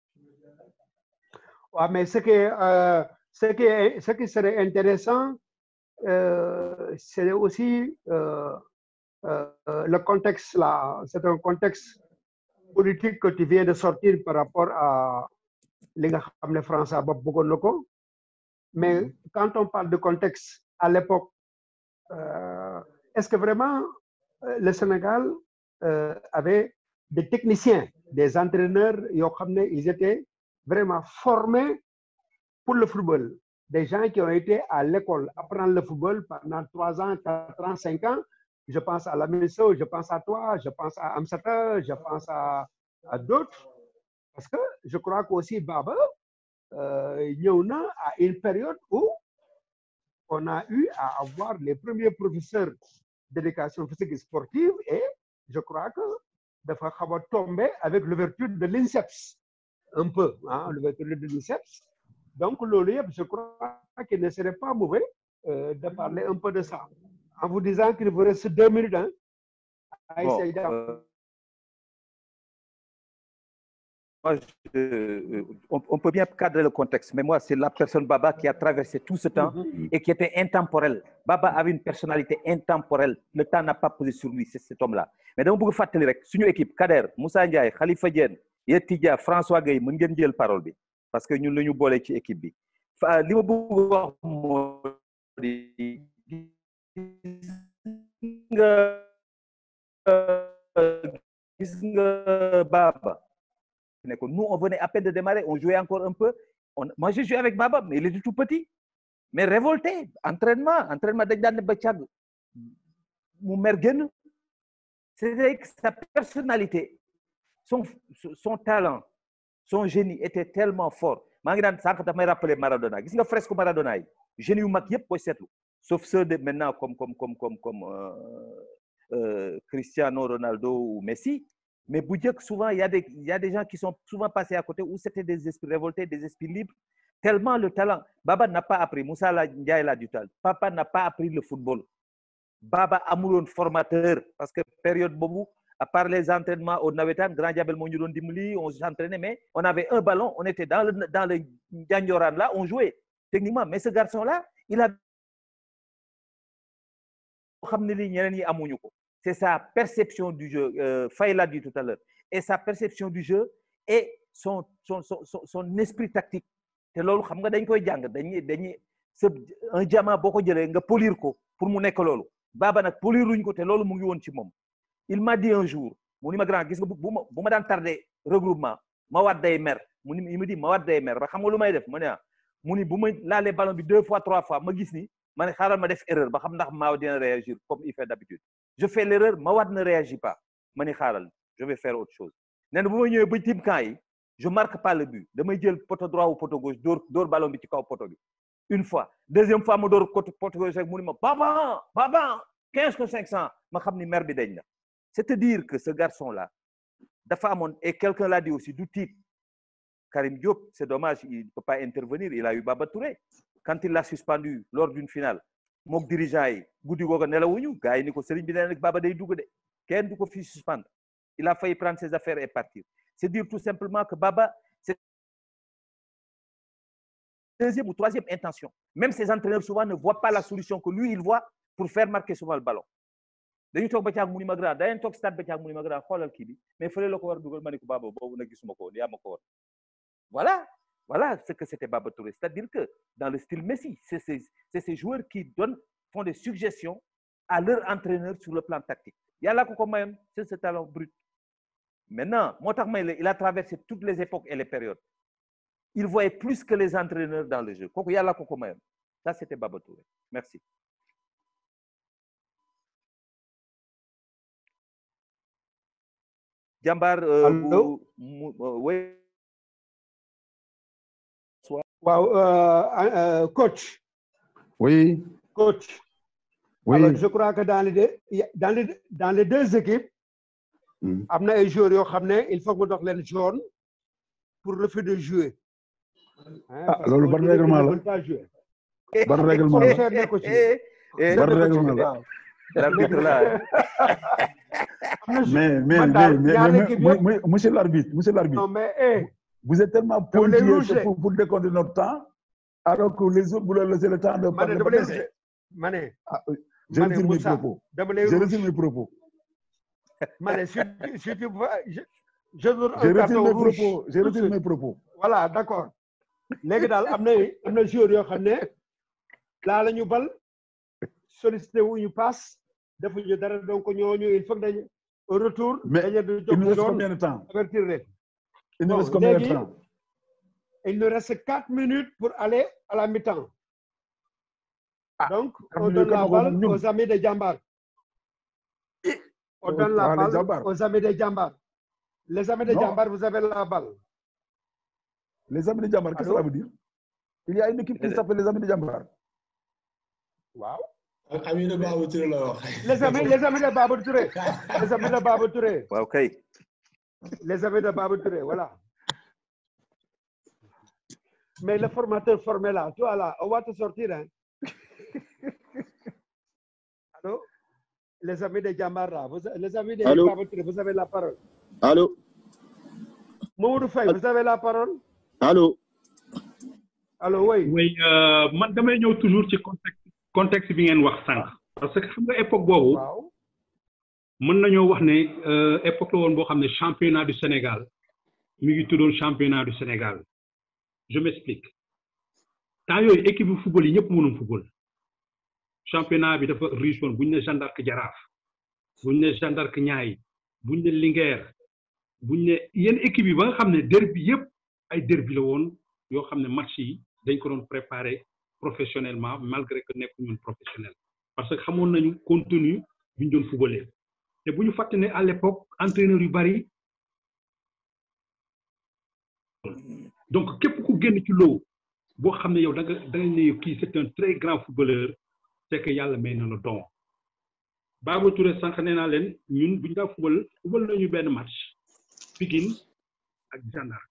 ouais, mais ce qui euh, ce qui est, ce qui serait intéressant euh, c'est aussi euh, euh, le contexte là c'est un contexte politique que tu viens de sortir par rapport à li nga xam ne François Bob bëggoon na ko mais mm-hmm. quand on parle de contexte à l'époque euh, est-ce que vraiment euh, le Sénégal euh, avait des techniciens des entraîneurs yoo xam ne ils étaient vraiment formés pour le football des gens qui ont été à l'école apprendre le football pendant trois ans quatre ans cinq ans je pense à Lamine Sow je pense à toi je pense à Amsata je pense à à d'autres parce que je crois qu'aussi Baba ñëw na à une période où on a eu à avoir les premiers professeurs d'éducation physique et sportive et je crois que dafa xaw a tombé avec l'ouverture de l'INSEPS un peu hein l'ouverture de l'INSEPS donc loolu yëpp je crois qu'il ne serait pas mauvais euh, de parler un peu de ça en vous disant qu'il vous reste deux minutes hein à essayer bon, euh... Moi, je, euh, on, on peut bien cadrer le contexte, mais moi, c'est la personne Baba qui a traversé tout ce temps mm-hmm. et qui était intemporel. Baba avait une personnalité intemporelle. Le temps n'a pas posé sur lui, c'est cet homme-là. Mais donc, vous faites rek suñu équipe, Kader, Moussa Ndiaye, Khalifa Diène, Yetidia, François Gueye, mën ngeen jël parole bi parce que ñun la ñu boole ci équipe bi. Fa li ma bëgg wax moo di nga gis nga Baba. Nous, on venait à peine de démarrer, on jouait encore un peu. On, moi, j'ai joué avec Baba, mais il était tout petit. Mais révolté, entraînement, entraînement de Bachag, Moumergen. C'est-à-dire que sa personnalité, son, son talent, son génie était tellement fort. Je me rappelle Maradona. Qu'est-ce que fresque Maradona? Génie ou maquillé, sauf ceux de maintenant comme, comme, comme, comme, comme euh, euh, Cristiano Ronaldo ou Messi. Mais Boudjek, souvent, il y, a des, il y a des gens qui sont souvent passés à côté où c'était des esprits révoltés, des esprits libres. Tellement le talent. Baba n'a pas appris. Moussa Ndiaye l'a du talent. Papa n'a pas appris le football. Baba amour formateur. Parce que période Bobu, à part les entraînements au Navetan, Grand Diabel Mouniron Dimli, on s'entraînait, mais on avait un ballon, on était dans le, dans le Djanjoran là, on jouait techniquement. Mais ce garçon-là, il a. C'est sa perception du jeu, euh, Faye l'a dit tout à l'heure, et sa perception du jeu et son, son, son, son, son esprit tactique. C'est ce que dañ koy jàng dañuy dañuy un diamant boo ko jëlee nga polir ko pour mu nekk loolu Baba nag poliruñ ko te loolu mu ngi woon ci moom. Il m'a dit un jour mu ni ma grand gis nga bu ma bu ma daan tardé regroupement ma waat day mer mu ni il me dit ma waat day mer ba xam nga lu may def ma ne ah mu ni bu ma laalee ballon bi deux fois trois fois ma gis ni ma ne xaaral ma def erreur ba xam ndax Mao dina réagir comme il fait d'habitude. Je fais l'erreur, Mawad ne réagit pas. Mani Kharal, je vais faire autre chose. Quand je ne marque pas le but. Je vais le poteau droit ou poteau gauche, dor ballon bi ci kaw poteau bi. Une fois. Deuxième fois, je dor poteau gauche ak mu ni ma Baba, Baba, quinze que cinq cents. Ma xam ni mer bi dañ na. C'est-à-dire que ce garçon-là, dafa amone et quelqu'un l'a dit aussi du titre. Karim Diop, c'est dommage, il ne peut pas intervenir, il a eu Baba Touré. Quand il l'a suspendu lors d'une finale, mook dirigeant yi guddi googu nelawuñu gars yi ni ko sëriñ bi nee nag Baba day dugg de kenn du ko fi suspendre il a failli prendre ses affaires et partir c'est dire tout simplement que Baba c'est deuxième ou troisième intention même ses entraîneurs souvent ne voient pas la solution que lui il voit pour faire marquer souvent le ballon dañu toog ba caag mu ni ma grand dañu toog stade ba caag mu ni ma grand xoolal kii bi mais fële la ko war a dugal ma ni ko Baba boobu nag gisuma ko woon yaa ma ko woon voilà. Voilà ce que c'était Baba Touré. C'est-à-dire que dans le style Messi, c'est ces, ces joueurs qui donnent, font des suggestions à leur entraîneur sur le plan tactique. Il y a là qu'on c'est ce talent brut. Maintenant, moo tax may la il a traversé toutes les époques et les périodes. Il voyait plus que les entraîneurs dans le jeu. Kooku yàlla ko ko mayoon. Ça, c'était Baba Touré. Merci. Jambar euh, Allô? bu oui. Waaw euh, coach. Oui. Coach. Oui. Alors, je crois que dans les deux, dans les, dans les deux équipes, Mm. am na ay joueurs yoo xam ne il faut que mu dox leen jaune pour le fait de jouer. Hein, Ah, parce loolu que ban on dirait qu'ils règlement ne la veulent pas jouer. ban règlement Kon la faire ne ko ci. ban règlement la Waaw. L'arbitre là. Am na jou- mais mais man mais daal mais ñaari mais équipe mais- yëpp- mais- monsieur l'arbitre monsieur l'arbitre Non mais eh, vous êtes tellement dama lay pointilleux rouge que de. pour pour décompter notre temps alors que les autres vous leur laissez le temps de Ma ne parler dama ba lay dese. rouge. Ma ne. Ah, euh, je Ma ne retire mes Moussa, propos dama lay je rouge. retire mes propos Ma ne si si tu vois, je je donne je un retire carton mes rouge. propos je tout de retire suite. mes propos Voilà, d'accord. Léegi daal am na am na joueurs yoo xam ne laa la ñu bal sollicité wu ñu passe defuñu dara donc ñooñu il faut que dañu au retour. mais dañu di il jóg nous reste jaune combien de temps avertir leen. il nous Bon, reste combien de léegi, temps il nous reste quatre minutes pour aller à la mi-temps. Donc, quatre on minutes donne la kan moo ko balle moom ñun. aux amis de Jambar. On donne la Ah, les balle Jambar. aux amis de Jambar. Les amis de Non. Jambar, vous avez la balle. Les amis de Jambar, qu'est-ce que Allô? ça veut dire? Il y a une équipe qui s'appelle les amis de Jambar. Waaw. Ami de Babou Touré la wax. Les amis, les amis de Babou Touré. Les amis de Babou Touré. waaw kay. Les amis de Babou Touré, voilà. Mais le formateur formé là, toi là, on va te sortir. Hein. Allô? Les amis de Jambar là, vous, les amis de Allô? Babou Touré, vous avez la parole. Allô? Mamadou Faye, vous avez la parole? Allô? Allô, oui. Oui, euh, man damay ñëw toujours ci contexte contexte bi ngeen wax sànq parce que xam nga époque boobu Waaw. mën nañoo wax ne euh, époque la woon boo xam ne championnat du Sénégal mi ngi tuddoon championnat du Sénégal je m'explique temps yooyu équipe bu football yi ñëpp mënoon football championnat bi dafa riche woon bu ñu ne Jeanne d'Arc Jaraaf bu ñu ne Jeanne d'Arc Niayes bu ñu ne Linguère bu ñu ne yenn équipe yi ba nga xam ne derby yëpp ay derby la woon yoo xam ne match yi dañ ko doon préparer professionnellement malgré que nekkuñu woon professionnel parce que xamoon nañu contenu bi ñu doon footballé te bu ñu fàtte ne à l'époque entraîneur yu bari donc képp ku génn ci loo boo xam ne yow da nga da nga ne kii c'est un très grand footballeur c'est que yàlla may na la don Babou Touré sànq nee naa leen ñun bu ñu daa football football nañu benn match Pikine ak Jeanne d'Arc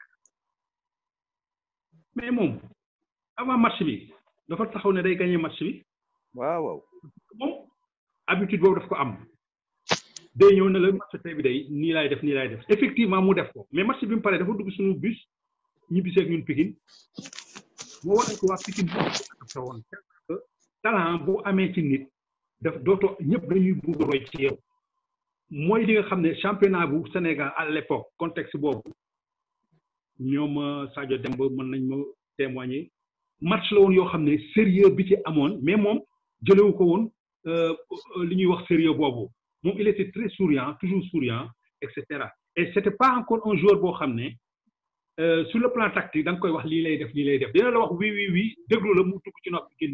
mais moom avant match bi dafa taxaw ne day gagné match bi waaw waaw. moom habitude boobu daf ko am day ñëw ne la match tey bi day nii laay def nii laay def effectivement mu def ko mais match bi mu paree dafa dugg suñu bus ñibbisee ak ñun Pikine moo war ko waa Pikine bi woon talent bu amee ci nit daf dootoo ñëpp dañuy bëgg roy ci yow mooy li nga xam ne championnat bu Sénégal à l'époque contexte boobu ñoom Sadio Demba mën nañ ma témoigner match la woon yoo xam ne sérieux bi ci amoon mais moom jëlewu ko woon li ñuy wax sérieux boobu moom il était très souriant toujours souriant et cetera et c'était pas encore un joueur boo xam ne sur le plan tactique da nga koy wax lii lay def lii lay def dina la wax oui oui oui déglu la mu dugg ci nopp génn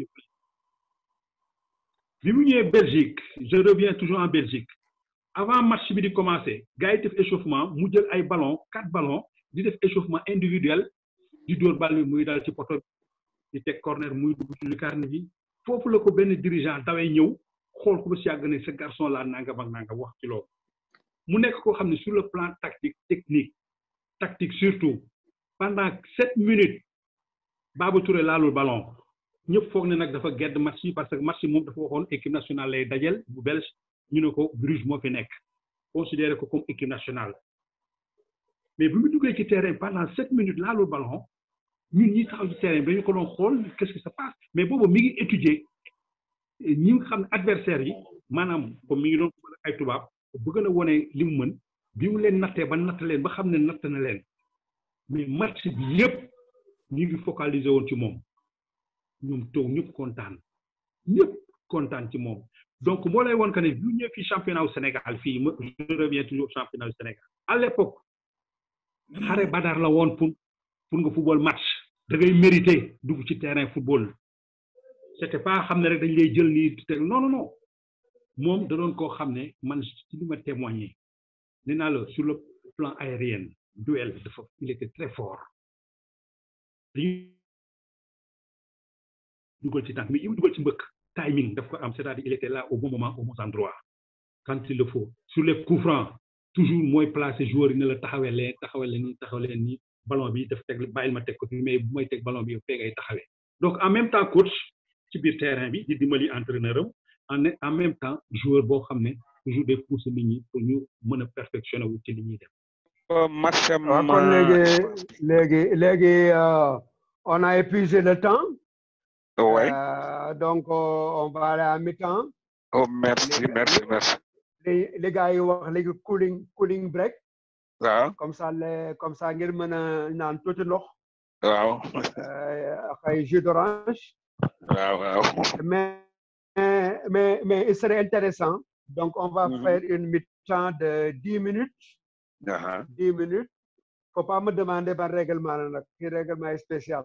bi mu ñëwee Belgique je reviens toujours en Belgique avant match bi di commencer gars yi def échauffement mu jël ay ballons quatre ballons di def échauffement individuel di dóor bal bi muy dal ci poto di teg corner muy dugg ci lucarne bi foofu la ko benn dirigeant dawee ñëw xool ko ba si yàgg ne ce garçon là nangam ak nangam wax ci loolu mu nekk koo xam ne sur le plan tactique technique tactique surtout pendant sept minutes Babou Touré laalul ballon ñëpp foog ne nag dafa gedd match yi parce que match yi moom dafa waxoon équipe nationale lay dajel bu Belge ñu ne ko Bruges moo fi nekk considéré ko comme équipe nationale mais bi mu duggee ci terrain pendant sept minutes laalul ballon ñun ñi taxaw ci terrain bi dañu ko doon xool qu'est-ce que ça passe mais boobu mi ngi étudier ñi nga xam ne adversaire yi maanaam comme mi ngi doon ay tubaab bëgg na wone li mu mën bi mu leen nattee ba natt leen ba xam ne natt na leen mais match bi yëpp ñu ngi focaliser woon ci moom ñoom toog ñëpp kontaan ñëpp kontaan ci moom donc moo lay woon que ne bu ñëwee fii championnat au Sénégal fii ma je reviens toujours championnat du Sénégal à l'époque xare badar la woon pour pour nga football match da ngay mérité dugg ci terrain football c'était pas xam ne rek dañ lay jël nii te non non non moom da doon koo xam ne man ci li ma témoigné nee naa la sur le plan aérien duel dafa il était très fort dañuy dugal ci tànk mais yi mu dugal ci mbëkk timing daf ko am c'est-à-dire il était là au bon moment au bon endroit quand il le faut sur les coups francs toujours mooy placer joueur yi ne la taxawee leen taxawee leen nii taxawee leen nii ballon bi daf teg bàyyil ma teg ko mais bu may teg ballon bi yow fee ngay taxawee donc en même temps coach ci biir terrain bi di dimbali entraîneur am en en même temps joueur boo xam ne toujours day pousser nit ñi pour ñu mën a perfectionner wu ci li ñuy def. match am waaw kon léegi léegi léegi on a épuisé le temps. oui Euh, donc euh, on va aller à mi-temps. oh merci merci merci. les les gars yi wax léegi cooling cooling break. waaw comme ça les comme ça ngir mën a naan tuuti ndox. waaw. ak ay jus d'orange. waaw waaw. mais mais mais il serait intéressant. donc on va Mhm. faire une mi-temps de dix minutes. Aha. dix minutes. faut pas me demander ban règlement la nag ki règlement est spécial.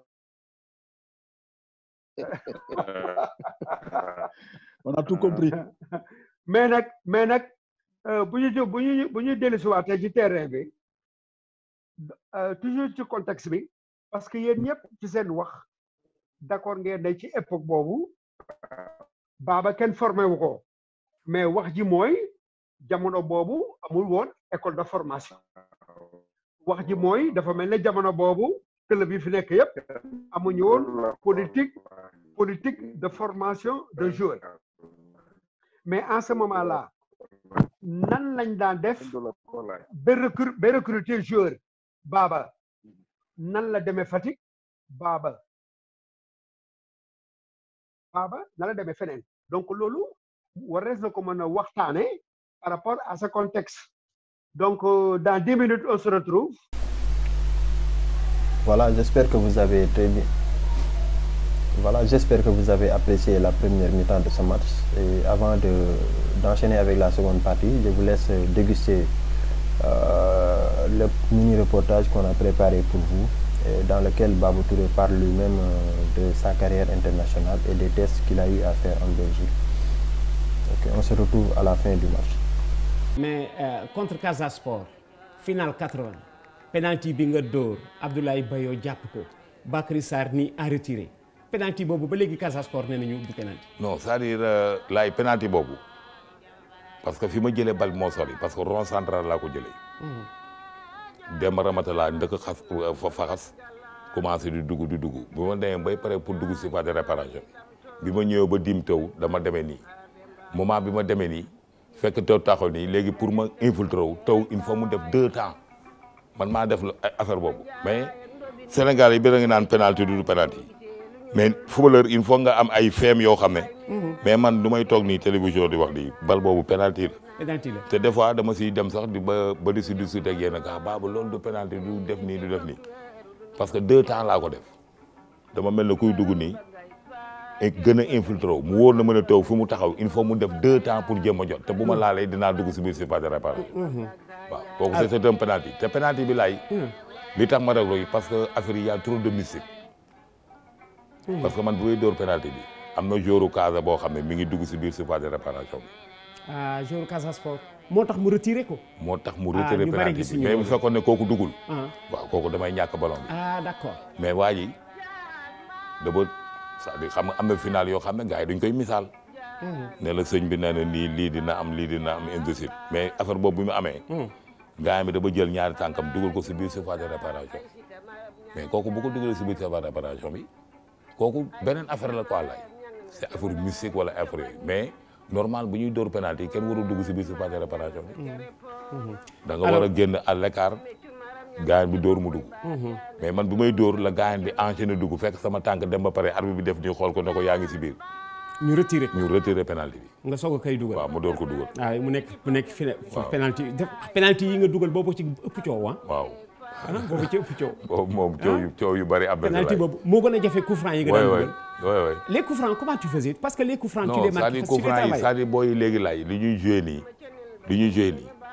On a tout compris. mais nag mais nag euh, bu ñu ju- bu ñu bu ñu dellu si waatee ci terrain bi euh, toujours ci contexte bi parce que yéen ñëpp ci seen wax d'accord ngeen ne ci époque boobu baaba kenn formé wu ko mais wax ji mooy jamono boobu amul woon école de formation wax ji mooy dafa mel ne jamono boobu club yi fi nekk yëpp amuñu woon politique politique de formation de joueurs mais en ce moment là nan lañ daan def ba recru ba recruter joueur baaba nan la demee Fatick baaba baaba nan la demee feneen donc loolu warees na ko mën a waxtaane par rapport à ce contexte donc euh, dans dix minutes on se retrouve. Voilà, j'espère que vous avez très bien. Voilà, j'espère que vous avez apprécié la première mi-temps de ce match. Et avant de d'enchaîner avec la seconde partie, je vous laisse déguster euh, le mini-reportage qu'on a préparé pour vous, et dans lequel Babou Touré parle lui-même euh, de sa carrière internationale et des tests qu'il a eu à faire en Belgique. Ok, on se retrouve à la fin du match. mais euh, contre Casa Sport finale quatre-vingt penalty bi nga dóor Abdoulaye Bayo jàpp ko Bakary Sarr ni à retiré penalty boobu ba léegi Casa Sport nee nañu du penalty. non c'est-à-dire euh, laay penalty boobu parce que fi ma jëlee bal moo sori parce que rond central laa ko jëlee. Demba Ramata laa ndëkk xas fa faxas commencé di dugg di dugg bi ma demee bay pare pour dugg si phase de réparation bi ma ñëwee ba dim taw dama demee nii moment bi ma demee nii fekk taw taxaw nii léegi pour ma infiltrer wu taw il faut mu def deux temps man maa def affaire boobu mais Sénégal yi bi da nga naan penalty du penalty mais footballeur il faut nga am ay feem yoo xam ne. mais man du may toog nii télévision di wax di bal boobu penalty la. penalty la te des fois dama siy dem sax di ba ba di si di si teg yéen a gaa baabu loolu du penalty du def nii du def nii parce que deux temps laa ko def dama mel ne kuy dugg nii gën a infiltré wu mu wóor na mën a taw fu mu taxaw il faut mu def deux temps pour jéem a jot te bu ma laalee dinaa dugg si biir surface de réparation. waaw kooku c'est c'est un penalty te penalty bi laay. li tax ma rek parce que affaire yi y a trop de mystique. parce que man bu may dóor penalty bi am na joueur Casa boo xam ne mi ngi dugg si biir surface de réparation bi. ah joueur Casa Sport moo tax mu retiré ko. moo tax mu retiré penalty bi mais bu fekkoon ne kooku duggul. waaw kooku damay ñàkk ballon bi. ah d'accord. mais waa ji dama c'est-à-dire xam nga am na final yoo xam ne gars yi duñ koy misaal. ne la sëñ bi nee na nii lii dina am lii dina am indécis mais affaire boobu bi mu amee. gars bi dama jël ñaari tànkam dugal ko si biir surface de réparation mais kooku bu ko dugalee si biir surface de réparation bi kooku beneen affaire la quoi lay c'est affaire mystique wala affaire yooyu mais normal bu ñuy dóor penalty kenn warul dugg si biir surface de réparation bi. da nga war a génn à l'écart gaañ bi dóor mu dugg. mais man bu may dóor la gaañ bi enchaîné dugg fekk sama tànk dem ba pare arbitre bi def nii xool ko ne ko yaa ngi si biir. ñu retiré ñu retiré penalty bi. nga soog a koy dugal waaw mu door ko dugal. waaw mu nekk mu nekk fi penalty penalty yi nga dugal boobu ci ëpp coow ah. waaw. ah boobu ci ëpp coow. boobu moom coow yu coow yu bari am na. penalty boobu moo gën a jafe coup franc yi nga daan dugal. oui oui les coups francs comment tu faisais parce que les coups francs. non c'est-à-dire coup franc yi c'est-à-dire booy léegi laay li ñuy joué nii li ñuy joué nii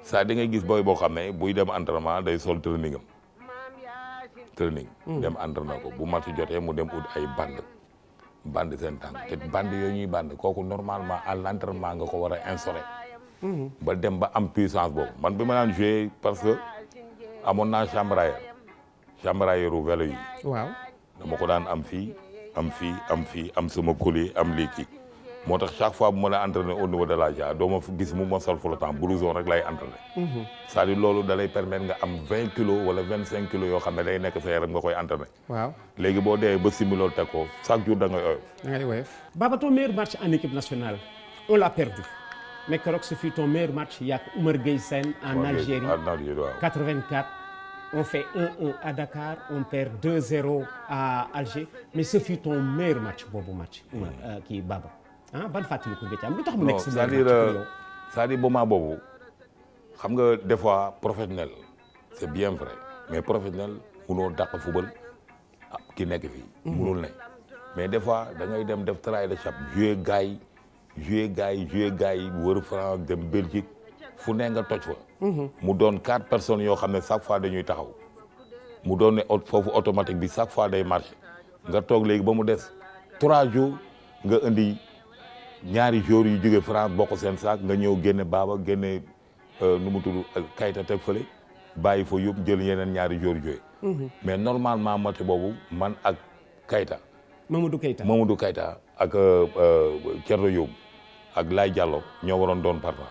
saa di ngay gis booy boo xam ne buy dem entraînement day sol training am training dem entraînement ko bu match jotee mu dem ut ay bande bande seen tànk te bande yooyu ñuy bande kooku normalement à l'entraînement nga ko war a instauré ba dem ba am puissance boobu man bi ma naan joué parce que amoon naa chambre à air chambre à air u vélo yi waaw dama ko daan am fii am fii am fii am sama collier am lii kii moo tax chaque fois bu ma la entraîné au niveau de la J A doo ma gis mu ma sol flottant blouson rek lay entraîné c'est-à-dire loolu da lay permettre nga am vingt kilos wala vingt cinq kilos yoo xam ne day nekk sa yaram nga koy entraîné waaw léegi boo dee ba simi loolu teg ko chaque jour da ngay oyof da ngay oyof Baba, ton meilleur match en équipe nationale on l'a perdu mais keroog ce fut ton meilleur match yak Oumar Gueye Sène en Algérie quatre-vingt-quatre on fait un un à Dakar on perd deux zéro à Alger mais ce fut ton meilleur match boobu match Oumar kii Baba ah ban fàttaliku nga ci am lu tax mu nekk si c'est-à-dire c'est-à-dire moment boobu xam nga des fois professionnel c'est bien vrai mais professionnel munoo dàq football ah ki nekk fii munul ne mais des fois da ngay dem def travail de chape jouer gars yi jouer gars yi jouer gars yi wër France dem Belgique fu ne nga toj fa mu doon quatre personnes yoo xam ne chaque fois dañuy taxaw mu doon ne foofu automatique bi chaque fois day marché nga toog léegi ba mu des trois jours nga indi ñaari jours yu jóge France bokk seen saak nga ñëw génne Baba génne nu mu tudd Kayta teg fële bàyyi fa yóbbu jël yeneen ñaari jours yu jóge mais normalement match boobu man ak Kayta Mamadou Kayta Mamadou Kayta ak Thierno Youm ak Laye Diallo ñoo waroon doon partant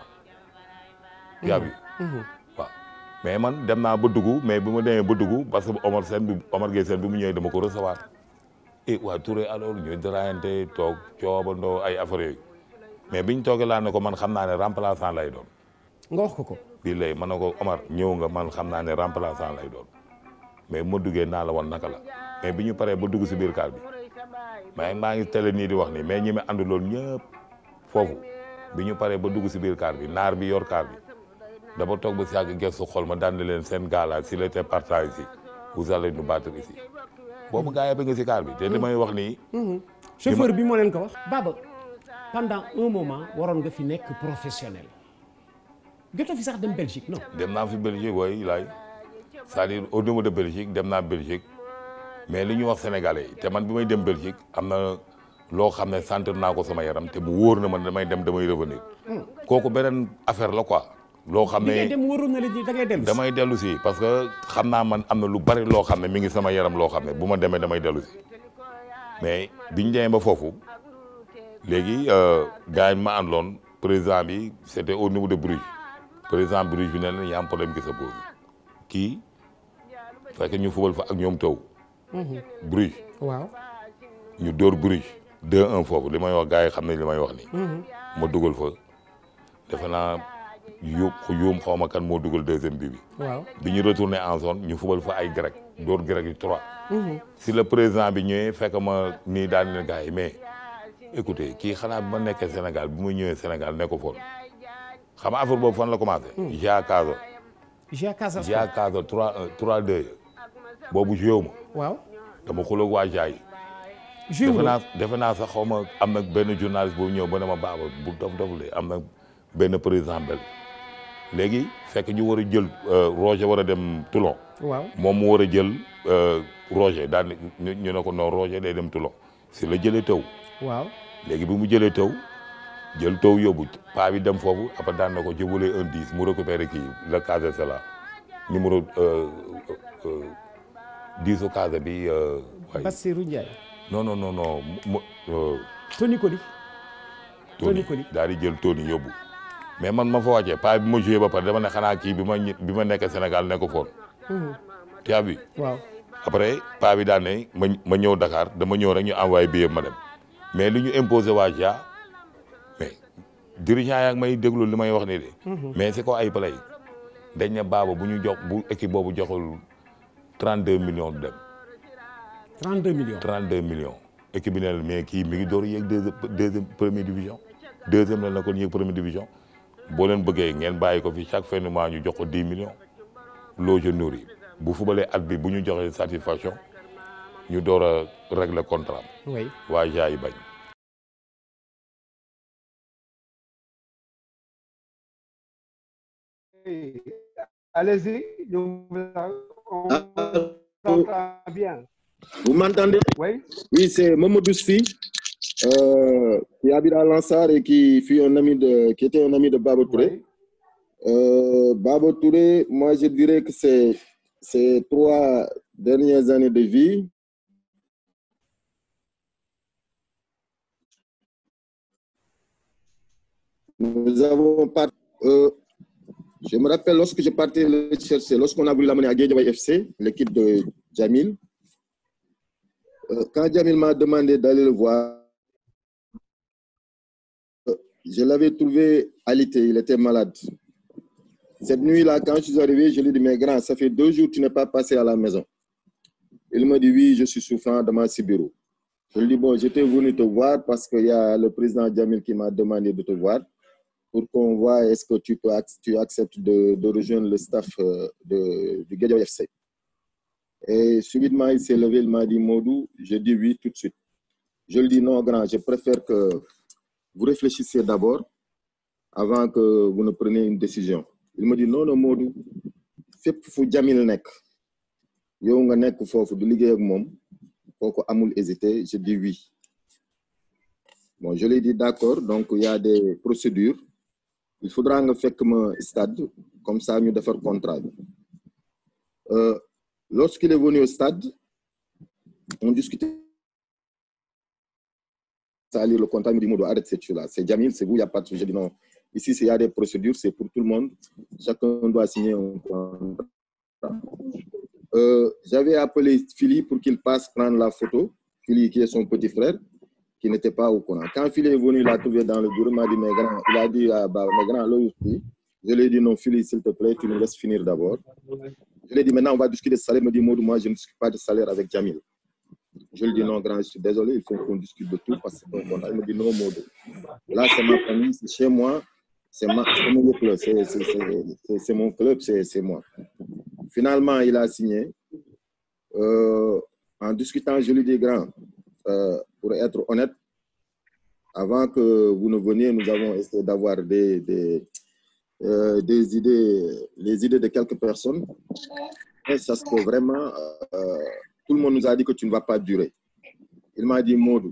yaa bi waaw mais man dem naa ba dugg mais bi ma demee ba dugg parce que Omar Sène bi Omar Gueye Sène bi mu ñëwee dama ko recevoir et waa Touré alors ñuy daraayante toog coobandoo ay affaire yooyu mais biñ toogee laa ne ko man xam naa ne remplaçant lay doon nga wax ko ko bii lay man na ko Omar ñëw nga man xam naa ne remplaçant lay doon mais bu ma duggee naa la woon naka la mais bi ñu paree ba dugg si biir kaar bi mais maa ngi télé nii di wax nii mais ñi ma ànd loolu ñëpp foofu bi ñu paree ba dugg si biir kaar bi naar bi yor kaar bi dama toog ba si yàgg gestu xool ma daan leen seen gaala s'il était partant ici vous allez nous battre ici boobu gaa yi ba nga si kaar bi te li may wax nii chauffeur bi moo leen ko wax Baba pendant un moment waroon nga fi nekk professionnel jotoo fi sax dem Belgique non dem naa fi Belgique wooy laay c'est-à-dire au niveau de Belgique dem naa Belgique mais li ñu wax sénégalais yi te man bi may dem Belgique am na loo xam ne sentir naa ko sama yaram te mu wóor na man damay dem damay revenir kooku beneen affaire la quoi loo xam ne dem wóoroon na la da ngay dellu si damay dellu si parce que xam naa man am na lu bari loo xam ne mi ngi sama yaram loo xam ne bu ma demee damay dellu si mais biñ demee ba foofu léegi gars yi ma àndoon président bi c'était au niveau de Bruges président Bruges bi ne leen yaa am problème ki sa pose kii fekk ñu fubal fa ak ñoom taw Bruges waaw ñu dóor Bruges deux un foofu li may wax gars yi xam ne li may wax nii ma dugal fa defe naa yóom yóom xaw ma kan moo dugal deuxième bi bi waaw bi ñu retourné en zone ñu fubal fa ay grec dóor grec yi trois si le président bi ñëwee fekk ma nii daal ne gars yi mais écoutez kii xanaa bi ma nekkee Sénégal bi ma ñëwee Sénégal ne ko foon xam nga affaire boobu fan la commencé ja Casa ja Casa ja Casa trois un trois deux boobu joué ma waaw dama xuloog waa ja yi defe naa defe naa sax xaw ma am na benn journaliste boobu ñëw ba ne ma Baba bu dof dof le am na benn président bel léegi fekk ñu war a jël Roger war a dem Toulon waaw moom mu war a jël Roger daan ñu ne ko non Roger day dem Toulon si la jëlee taw waaw léegi bi mu jëlee taw jël taw yóbbu paa bi dem foofu après daan na ko je voulais un dix mu récupéré kii le case c'est là numéro dix au case bi waaye Bassirou Ndiaye non non non non mu Tony Coly Tony Coly daal di jël Tony yóbbu mais man ma fa wàccee paa bi ma joué ba pare dama ne xanaa kii bi ma bi ma nekk Sénégal ne ko foon tia bi waaw après paa bi daan ne ma ma ñëw Dakar dama ñëw rek ñu envoyé billet ma dem mais li ñu imposé waa ja mais dirigeant yaa ngi may déglu li may wax nii de mais c'est ko ay play dañ ne Baba bu ñu jox bu équipe boobu joxul trente deux millions du dem trente deux millions trente deux millions équipe bi ne la mais kii mi ngi door yéeg deuxième deuxième première division deuxième la na kon yéeg première division boo leen bëggee ngeen bàyyi ko fi chaque fin de mois ñu jox ko dix millions loge nourri bu fubalee at bi bu ñu joxee satisfaction ñu door a régler contrat oui waa ja yi bañ Allez-y, on vous entend bien. Vous m'entendez? Oui. Oui, c'est Momodou Sfi, euh, qui habite à Lansar et qui fut un ami de, qui était un ami de Baba Touré. Oui. Euh, Baba Touré, moi je dirais que c'est ces trois dernières années de vie. Nous avons parti, euh, je me rappelle lorsque je partais le chercher, lorsqu'on a voulu l'amener à Guédiawaye F C, l'équipe de Jamil, euh, quand Jamil m'a demandé d'aller le voir, euh, je l'avais trouvé alité, il était malade. Cette nuit-là, quand je suis arrivé, je lui ai dit, mais grand, ça fait deux jours que tu n'es pas passé à la maison. Il m'a dit, oui, je suis souffrant de ma Sibiru. Je lui ai dit, bon, j'étais venu te voir parce qu'il y a le président Jamil qui m'a demandé de te voir, pour qu'on voit est-ce que tu, peux, tu acceptes de, de rejoindre le staff de, du Guédiawaye F C. Et subitement, il s'est levé, il m'a dit, Modou, je dis oui tout de suite. Je lui dis, non, grand, je préfère que vous réfléchissiez d'abord avant que vous ne preniez une décision. Il me dit, non, non, Modou, fépp fu Jamil nek. Yow nga nek fofu du liggéey ak mom, koko amul hésité, je dis oui. Bon, je lui ai dit d'accord, donc il y a des procédures. Il faudra nga fekk ma stade, comme ça ñu defar contrat. Euh, lorsqu'il est venu au stade, on discutait. Ça allait le contrat, il me dit, Modou, arrête cette chose-là. C'est Jamil, c'est vous, il n'y a pas de sujet. Je dis non. Ici, il y a des procédures, c'est pour tout le monde. Chacun doit signer un contrat. Euh, J'avais appelé Philly pour qu'il passe prendre la photo. Philly, qui est son petit frère, qui n'était pas au courant. Quand Philly est venu, il l'a trouvé dans le bureau, il m'a dit, mais grand, il a dit, ah, bah, mes grands, là aussi. Je lui ai dit, non, Philly, s'il te plaît, tu nous laisses finir d'abord. Je lui ai dit, maintenant, on va discuter de salaire. Il me dit, Modou, moi, je ne discute pas de salaire avec Jamil. Je lui ai dit, non, grand, je suis désolé, il faut qu'on discute de tout parce que c'est un contrat. Il me dit, non, Modou. Là, c'est ma famille, c'est chez moi, c'est mon club, c'est mon club, c'est moi. Finalement, il a signé. Euh, en discutant, je lui ai dit, grand, euh, pour être honnête, avant que vous ne veniez, nous avons essayé d'avoir des, des, euh, des idées, les idées de quelques personnes. Et ça se peut vraiment, euh, tout le monde nous a dit que tu ne vas pas durer. Il m'a dit, Modou,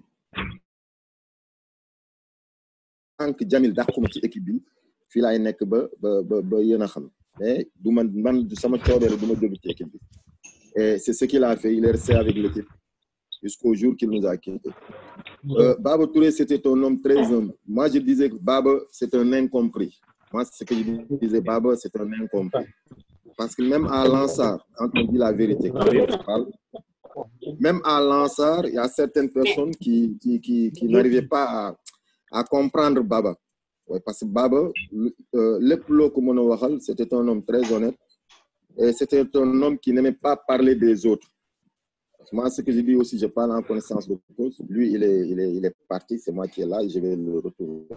tant que Jamil d'accord ci équipe bi, fii laay nekk ba ba ba ba yéen a xam. Mais du man man du sama coobere du ma jóge ci équipe bi. Et c'est ce qu'il a fait, il est resté avec l'équipe jusqu'au jour qu'il nous a quittés. Euh, Baba Touré, c'était un homme très humble. Moi, je disais que Baba, c'est un incompris. Moi, c'est ce que je disais, Baba, c'est un incompris. Parce que même à Lansar, quand on dit la vérité, quand on parle, même à Lansar, il y a certaines personnes qui, qui, qui, qui n'arrivaient pas à, à comprendre Baba. Ouais, parce que Baba, euh, le plus que c'était un homme très honnête et c'était un homme qui n'aimait pas parler des autres. Moi, ce que je dis aussi, je parle en connaissance de cause. Lui, il est, il est, il est parti, c'est moi qui est là et je vais le retrouver.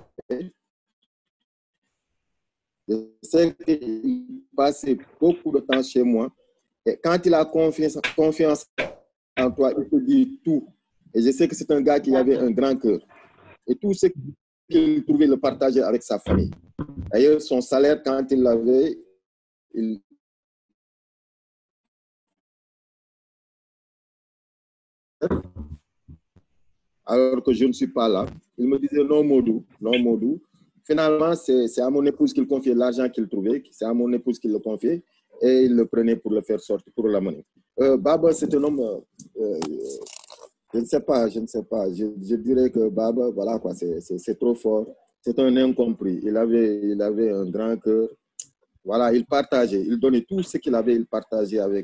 Je sais qu'il passait beaucoup de temps chez moi et quand il a confiance, confiance en toi, il te dit tout. Et je sais que c'est un gars qui avait un grand cœur. Et tout ce qu'il trouvait le partager avec sa famille. D'ailleurs, son salaire, quand il l'avait, il alors que je ne suis pas là. Il me disait non, Modou, non, Modou. Finalement, c'est à mon épouse qu'il confiait l'argent qu'il trouvait, c'est à mon épouse qu'il le confiait et il le prenait pour le faire sortir, pour l'amener. Euh, Baba, c'est un homme, euh, je ne sais pas, je ne sais pas. Je, je dirais que Baba, voilà quoi, c'est trop fort. C'est un incompris. Il avait, il avait un grand cœur. Voilà, il partageait, il donnait tout ce qu'il avait, il partageait avec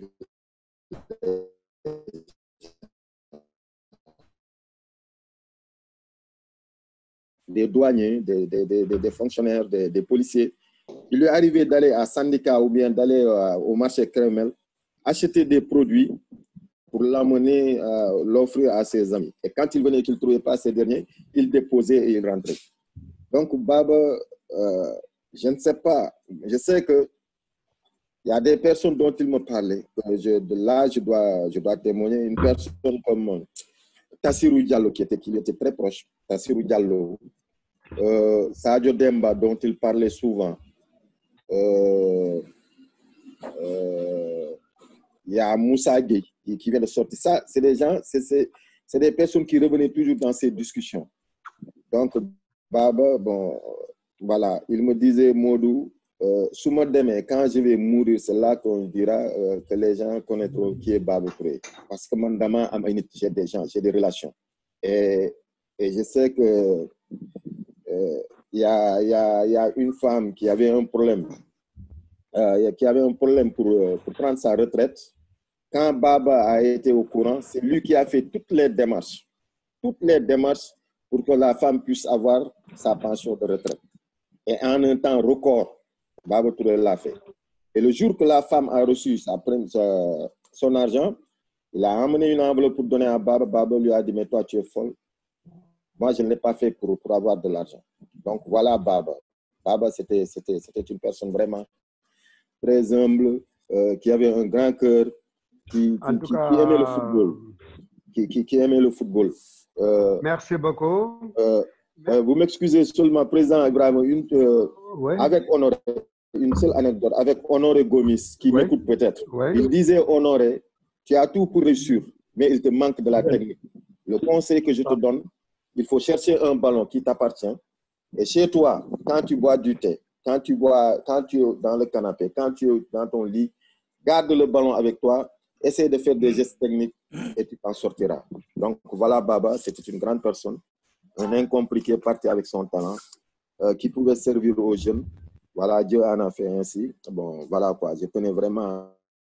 des douaniers, des, des, des, des fonctionnaires, des, des policiers. Il lui arrivait d'aller à Syndicat ou bien d'aller euh, au marché Kremel, acheter des produits pour l'amener, euh, l'offrir à ses amis. Et quand il venait qu'il ne trouvait pas ces derniers, il déposait et il rentrait. Donc, Baba, euh, je ne sais pas, je sais que il y a des personnes dont il me parlait. Je, de là, je dois, je dois témoigner. Une personne comme Tassirou Diallo, qui était, qui était très proche. Tassirou Diallo, euh, Sadio Demba, dont il parlait souvent. euh, euh, il y a Moussa Gueye qui, qui vient de sortir. Ça, c'est des gens, c'est des personnes qui revenaient toujours dans ces discussions. Donc, Baba, bon, voilà, il me disait, Modou, euh, sous mon demain, quand je vais mourir, c'est là qu'on dira euh, que les gens connaîtront qui est Baba Touré. Parce que mon demain, j'ai des gens, j'ai des relations. Et, et je sais que euh, il y a, y a, y a une femme qui avait un problème, euh, qui avait un problème pour, pour prendre sa retraite. Quand Baba a été au courant, c'est lui qui a fait toutes les démarches, toutes les démarches pour que la femme puisse avoir sa pension de retraite. Et en un temps record, Baba Touré l'a fait. Et le jour que la femme a reçu sa, sa, son argent, il a emmené une enveloppe pour donner à Baba. Baba lui a dit, mais toi, tu es folle. Moi, je ne l'ai pas fait pour, pour avoir de l'argent. Donc, voilà Baba. Baba, c'était une personne vraiment très humble, euh, qui avait un grand cœur, qui, qui, qui, cas, qui aimait le football. Qui, qui, qui aimait le football. Euh, Merci beaucoup. Euh, euh, vous m'excusez seulement, Président Ibrahim, une, euh, ouais. avec Honoré, une seule anecdote, avec Honoré Gomis, qui ouais. m'écoute peut-être. Ouais. Il disait, Honoré, tu as tout pour réussir, mais il te manque de la technique. Le conseil que je te donne, il faut chercher un ballon qui t'appartient. Et chez toi, quand tu bois du thé, quand tu, bois, quand tu es dans le canapé, quand tu es dans ton lit, garde le ballon avec toi, essaie de faire des gestes techniques et tu t'en sortiras. Donc voilà Baba, c'était une grande personne, un incompris qui est parti avec son talent, euh, qui pouvait servir aux jeunes. Voilà, Dieu en a fait ainsi. Bon, voilà quoi, je tenais vraiment...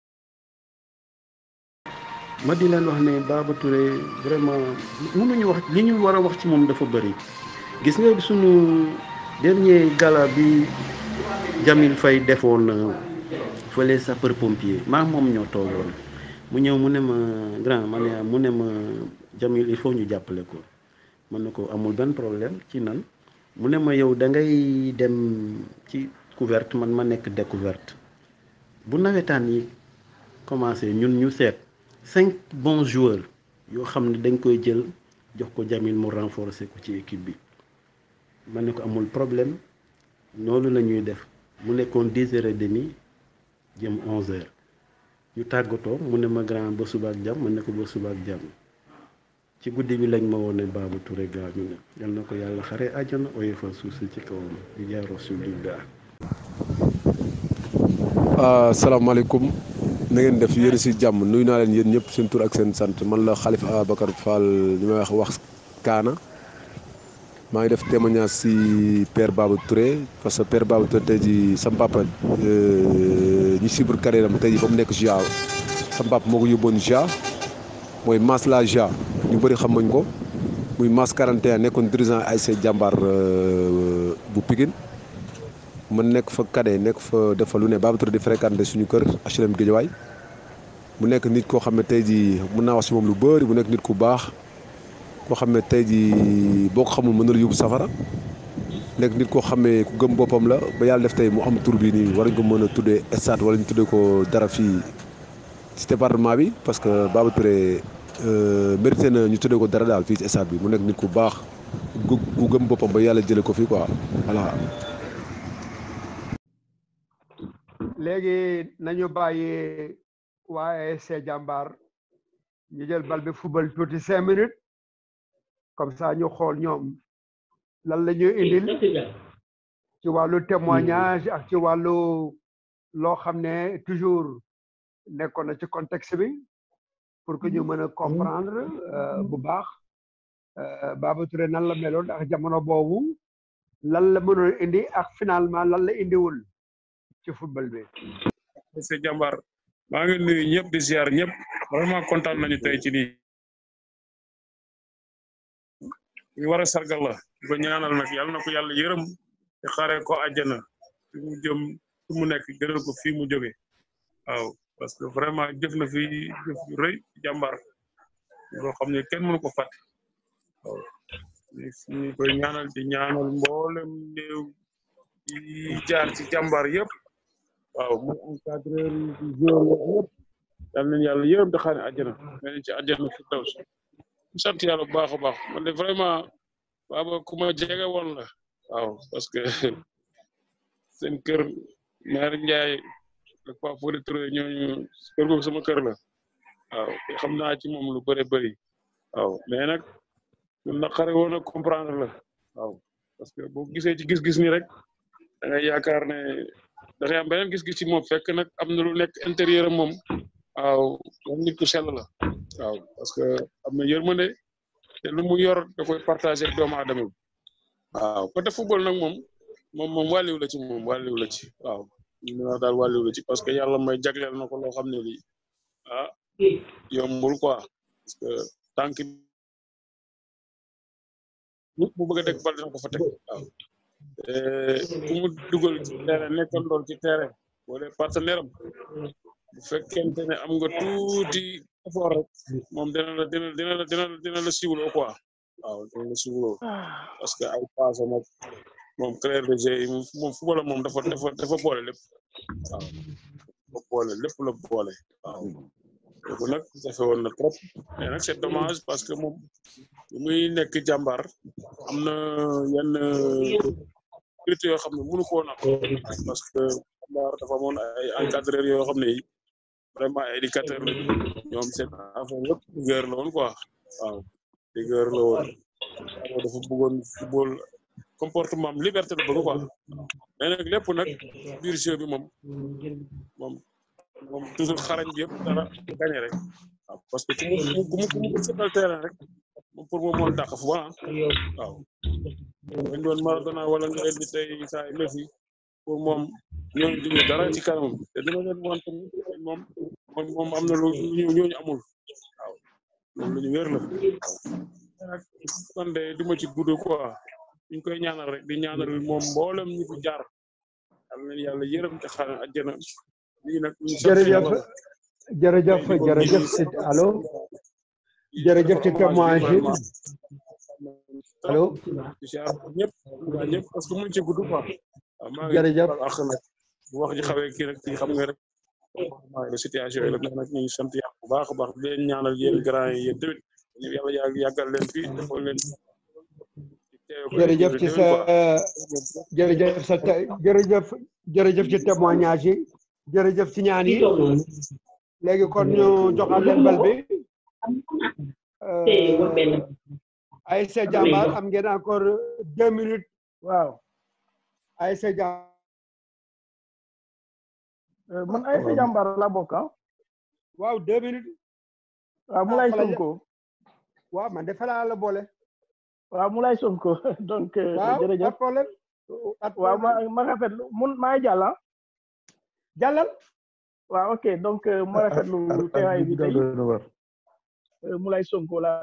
ma di leen wax ne Baba Touré vraiment mënuñu wax li ñu war a wax ci moom dafa bëri gis nga sunu dernier gala bi Jamil Faye defoon fële sapeur pompier maa moom ñoo toogoon mu ñëw mu ne ma grand ma ne mu ne ma Jamil il faut ñu jàppale ko man na ko amul benn problème ci nan mu ne ma yow da ngay dem ci couverte man ma nekk découverte bu nawetaan yi commencé ñun ñu seet cinq bons joueurs yoo xam ne dañ koy jël jox ko Jamil mu renforcer ko ci équipe bi ma ne ko amul problème noonu la ñuy def mu nekkoon dix heures et demie jëm onze heures ñu tàggatoo mu ne ma grand ba suba ak jàmm ma ne ko ba suba ak jàmm ci guddi bi lañ ma woon ne Baba Touré gaañu na yal na ko yàlla xare àjjana oyofal suuf si ci kawam di jaar Rasulillah. asalaamaaleykum na ngeen def yéen si jàmm nuyu naa leen yéen ñëpp seen tur ak seen sant man la Khalifa Ababacar Fall ñu may wax wax Kaana maa ngi def témoignage si père Baba Touré parce que père Baba Touré tey jii sam papa ñu suivre carrière am tey jii ba mu nekk G A sam papa moo ko yóbboon G A mooy Mass la G A ñu bëri xam nañ ko muy Mass quarante et un nekkoon dirigeant A S C Jàmbaar bu Pikine man nekk fa cadet nekk fa defa lu ne Baba Touré di fréquenté suñu kër H L M Guédiawaye mu nekk nit koo xam ne tey jii mën naa wax si moom lu bëri mu nekk nit ku baax koo xam ne tey jii boo ko xamul mën na la yóbbu safara nekk nit koo xam ne ku gëm boppam la ba yàlla def tey mu am tur bi nii war nañ ko mën a tuddee stade wala ñu tuddee ko dara fii ci département bi parce que Baba Touré mérité na ñu tuddee ko dara daal fii ci stade bi mu nekk nit ku baax ku gëm boppam ba yàlla jëlee ko fii quoi voilà. léegi nañu bàyyi waa A S C Jàmbaar ñu jël bal bi football tuuti cinq minutes comme ça ñu xool ñoom lan la ñuy indil ci wàllu témoignage ak ci wàllu loo xam ne toujours nekkoon na ci contexte bi pour que ñu mën a comprendre bu baax Baba Touré nan la meloon ak jamono boobu lan la mënoon indi ak finalement lan la indiwul ci football bi. c'est Jàmbaar maa ngi nuyu ñëpp di ziar ñëpp vraiment kontaan nañu tey ci lii ñu war a sargal la di ko ñaanal nag yàlla na ko yàlla yërëm te xaaree ko àjjana fi mu jëm fi mu nekk gënal ko fii mu jóge waaw parce que vraiment jëf na fi jëf yu rëy Jàmbaar loo xam ne kenn mënu ko fàtte waaw ñu koy ñaanal di ñaanal mboolem néew yi jaar ci Jàmbaar yëpp waaw mu encadreur yi di joueur yëpp yal nañu yàlla yërëm te xaaree àjjana nañ ci àjjana fi daw si sant yàlla bu baax a baax man de vraiment Baba ku ma jege woon la waaw parce que seen kër maire Ndiaye ak Pape Fodé Touré ñooñu kër googu sama kër la waaw te xam naa ci moom lu bëri bëri waaw mais nag lu naqare woon a comprendre la waaw parce que boo gisee ci gis-gis ni rek da ngay yaakaar ne da ngay am beneen gis-gis ci moom fekk nag am na lu nekk intérieur am moom waaw moom nit ku sell la waaw parce que am na yërmande te lu mu yor da koy partagé ak doomu aadama bi waaw côté football nag moom moom moom wàlliw la ci moom wàlliw la ci waaw ñu wax daal wàlliw la ci parce que yàlla may jagleel na ko loo xam ne lii ah yombul quoi parce que tànk nit bu bëgg a dégg bal dina ko fa teg waaw ku mu dugal ci terrain nekkal lool ci terrain wala partenaire am bu fekkente ne am nga tuuti effort rek moom dina la dina dina la dina dina la siwloo quoi waaw dina la siwloo parce que ay passe nag moom clair de jeu yi moom football moom dafa dafa dafa boole lépp waaw dafa boole lépp la boole waaw donc nag jafe woon na trop mais nag c'est dommage parce que moom lu muy nekk jàmbaar am na yenn qualité yoo xam ne mënu ko woon am parce que jàmbaar dafa amoon ay encadreur yoo xam ne yi vraiment ay éducateur la ñoom seen affaire yëpp rigueur la woon quoi waaw rigueur la woon waaw dafa bëggoon football comportement am liberté la bëgg quoi mais nag lépp nag biir jeu bi moom moom moom toujours xarañ bi yëpp dara gagné rek waaw parce que ku mu ku mu ku mu seetal terrain rek moom pour moom moo dàq fu baax waaw dañ doon Maradona wala nga indi tey saa Messi pour moom ñooñu duñu dara ci kanam te dina leen wan tamit moom moom moom am na lu ñooñu amul waaw moom lu ñu wér la nag man de du ma ci gudd quoi ñu koy ñaanal rek di ñaanal moom mboolem ñi fi jaar am na yàlla yërëm te xaar àjjana lii nag jërëjëf jërëjëf jërëjëf ci allo jërëjëf ci témoignage yi allo ñëpp ñëpp parce que muñ ci gudd quoi waaw maa ngi jërëjëf ak nag bu wax ji xawee kii rek kii xam nga rek la situation yi la nag ñu ngi sant yàlla bu baax a baax di leen ñaanal yéen grand yi yéen tamit ñu yàlla yàgg yàggal leen fii defal leen jërëjëf ci sa jërëjëf sa jërëjëf jërëjëf ci témoignage yi jërëjëf ci ñaan yi léegi kon ñu joxal leen bal bi A S C Jambar am ngeen encore deux minutes waaw A S C Jambar man A S C Jambar la bokk waaw deux minutes waaw Moulay Sonko waaw man de fa laa la boole waaw Moulay Sonko donc jërëjëf pas problème waaw ma ma rafetlu mun maa jàll jàllal waaw ok donc ma rafetlu teewaay bi tey Moulay Sonko la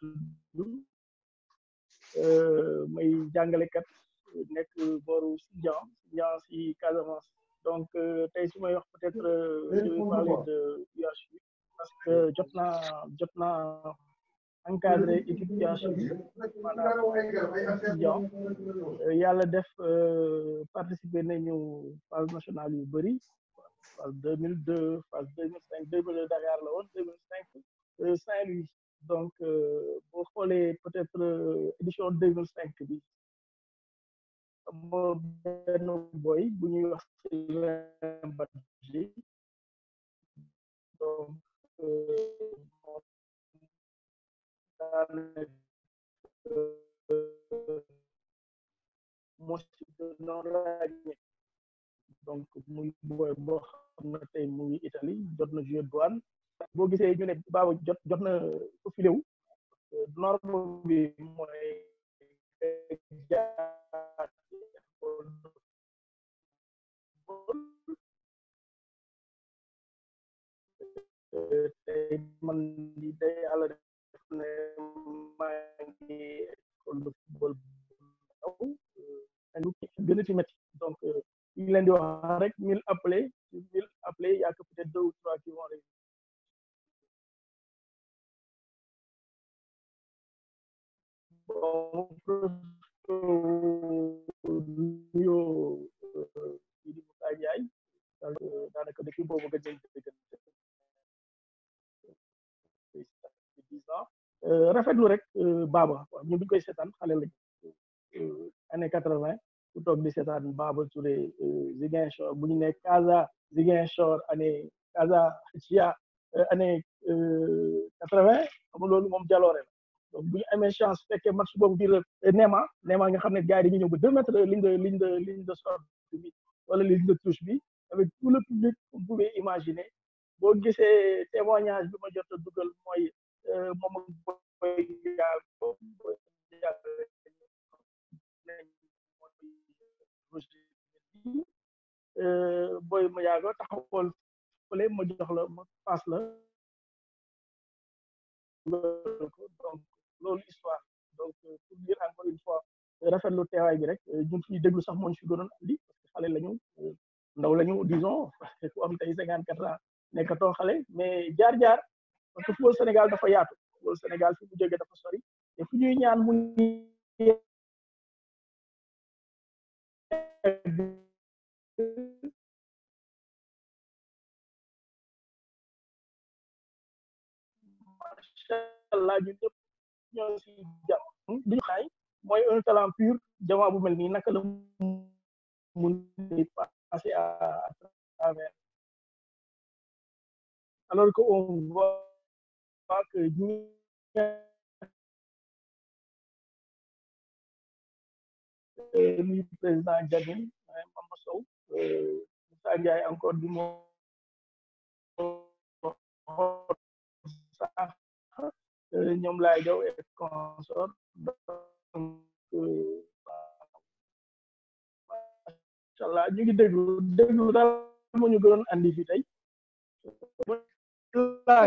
may jàngalekat nekk booru Sindian Sindian si Casamance donc tey su may wax peut-être je vais parler de U H U parce que jot naa jot naa encadré équipe U H U maanaam Sindian yàlla def participer nañu phase nationale yu bëri phase deux mille deux phase deux mille cinq deux mille deux Dakar la woon deux mille cinq Saint-Louis donc boo xoolee peut-être édition deux mille cinq bi moo benn boy bu ñuy wax Sylvain Badji donc moo si noonu ràññee donc muy boy boo xam na tey mu ngi Italie jot na jouer douane boo gisee ñu ne Baba jot jot na profilé wu norme bi mooy jaar tey man di day yàlla def ne maa ngi école de football ndaw ñu gën a ci métti donc ñu ngi leen di wax rek mille appelés mille appelés y a que peut-être deux ou trois qui vont réussir bon nuyoo kii di Moussa Ndiaye daanaka depuis boobu nga jël dëgg dix ans rafetlu rek Baba waaw ñun bu ñu koy seetaan xale lañ année quatre-vingt toog di seetaan Baba Touré Ziguinchor bu ñu ne Casa Ziguinchor année Casa Chia année quatre-vingt xam nga loolu moom jaloore la donc bu ñu amee chance fekkee match boobu biir Néma Néma nga xam ne gars yi dañuy ñëw ba deux mètres ligne de ligne de ligne de sortie bi wala ligne de touche bi avec tout le public vous pouvez imaginer boo gisee témoignage bi ma jot a dugal mooy moom ak boy yaago boy ma yaago taxawal fële ma jox la ma paas la donc loolu histoire donc pour dire encore une fois rafetlu teewaay bi rek ñun fi déglu sax moo ñu fi gënoon andi parce que xale lañu ndaw lañu disons parce que ku am tey cinquante quatre ans nekkatoo xale mais jaar-jaar parce que football Sénégal dafa yaatu football Sénégal fi mu jógee dafa sori te fu ñuy ñaan mu macha allah ñun ñëpp ñoo si jàpp duñu xaay mooy un talent pur jamono bu mel nii naka la mun passer à travers alors que on voit que ñi nuyu président Jamil Mama Sow Moussa Ndiaye encore bi moo sax ñoom laay jaw et consort donc macha allah ñu ngi déglu déglu daal moo ñu gënoon andi fi tey laay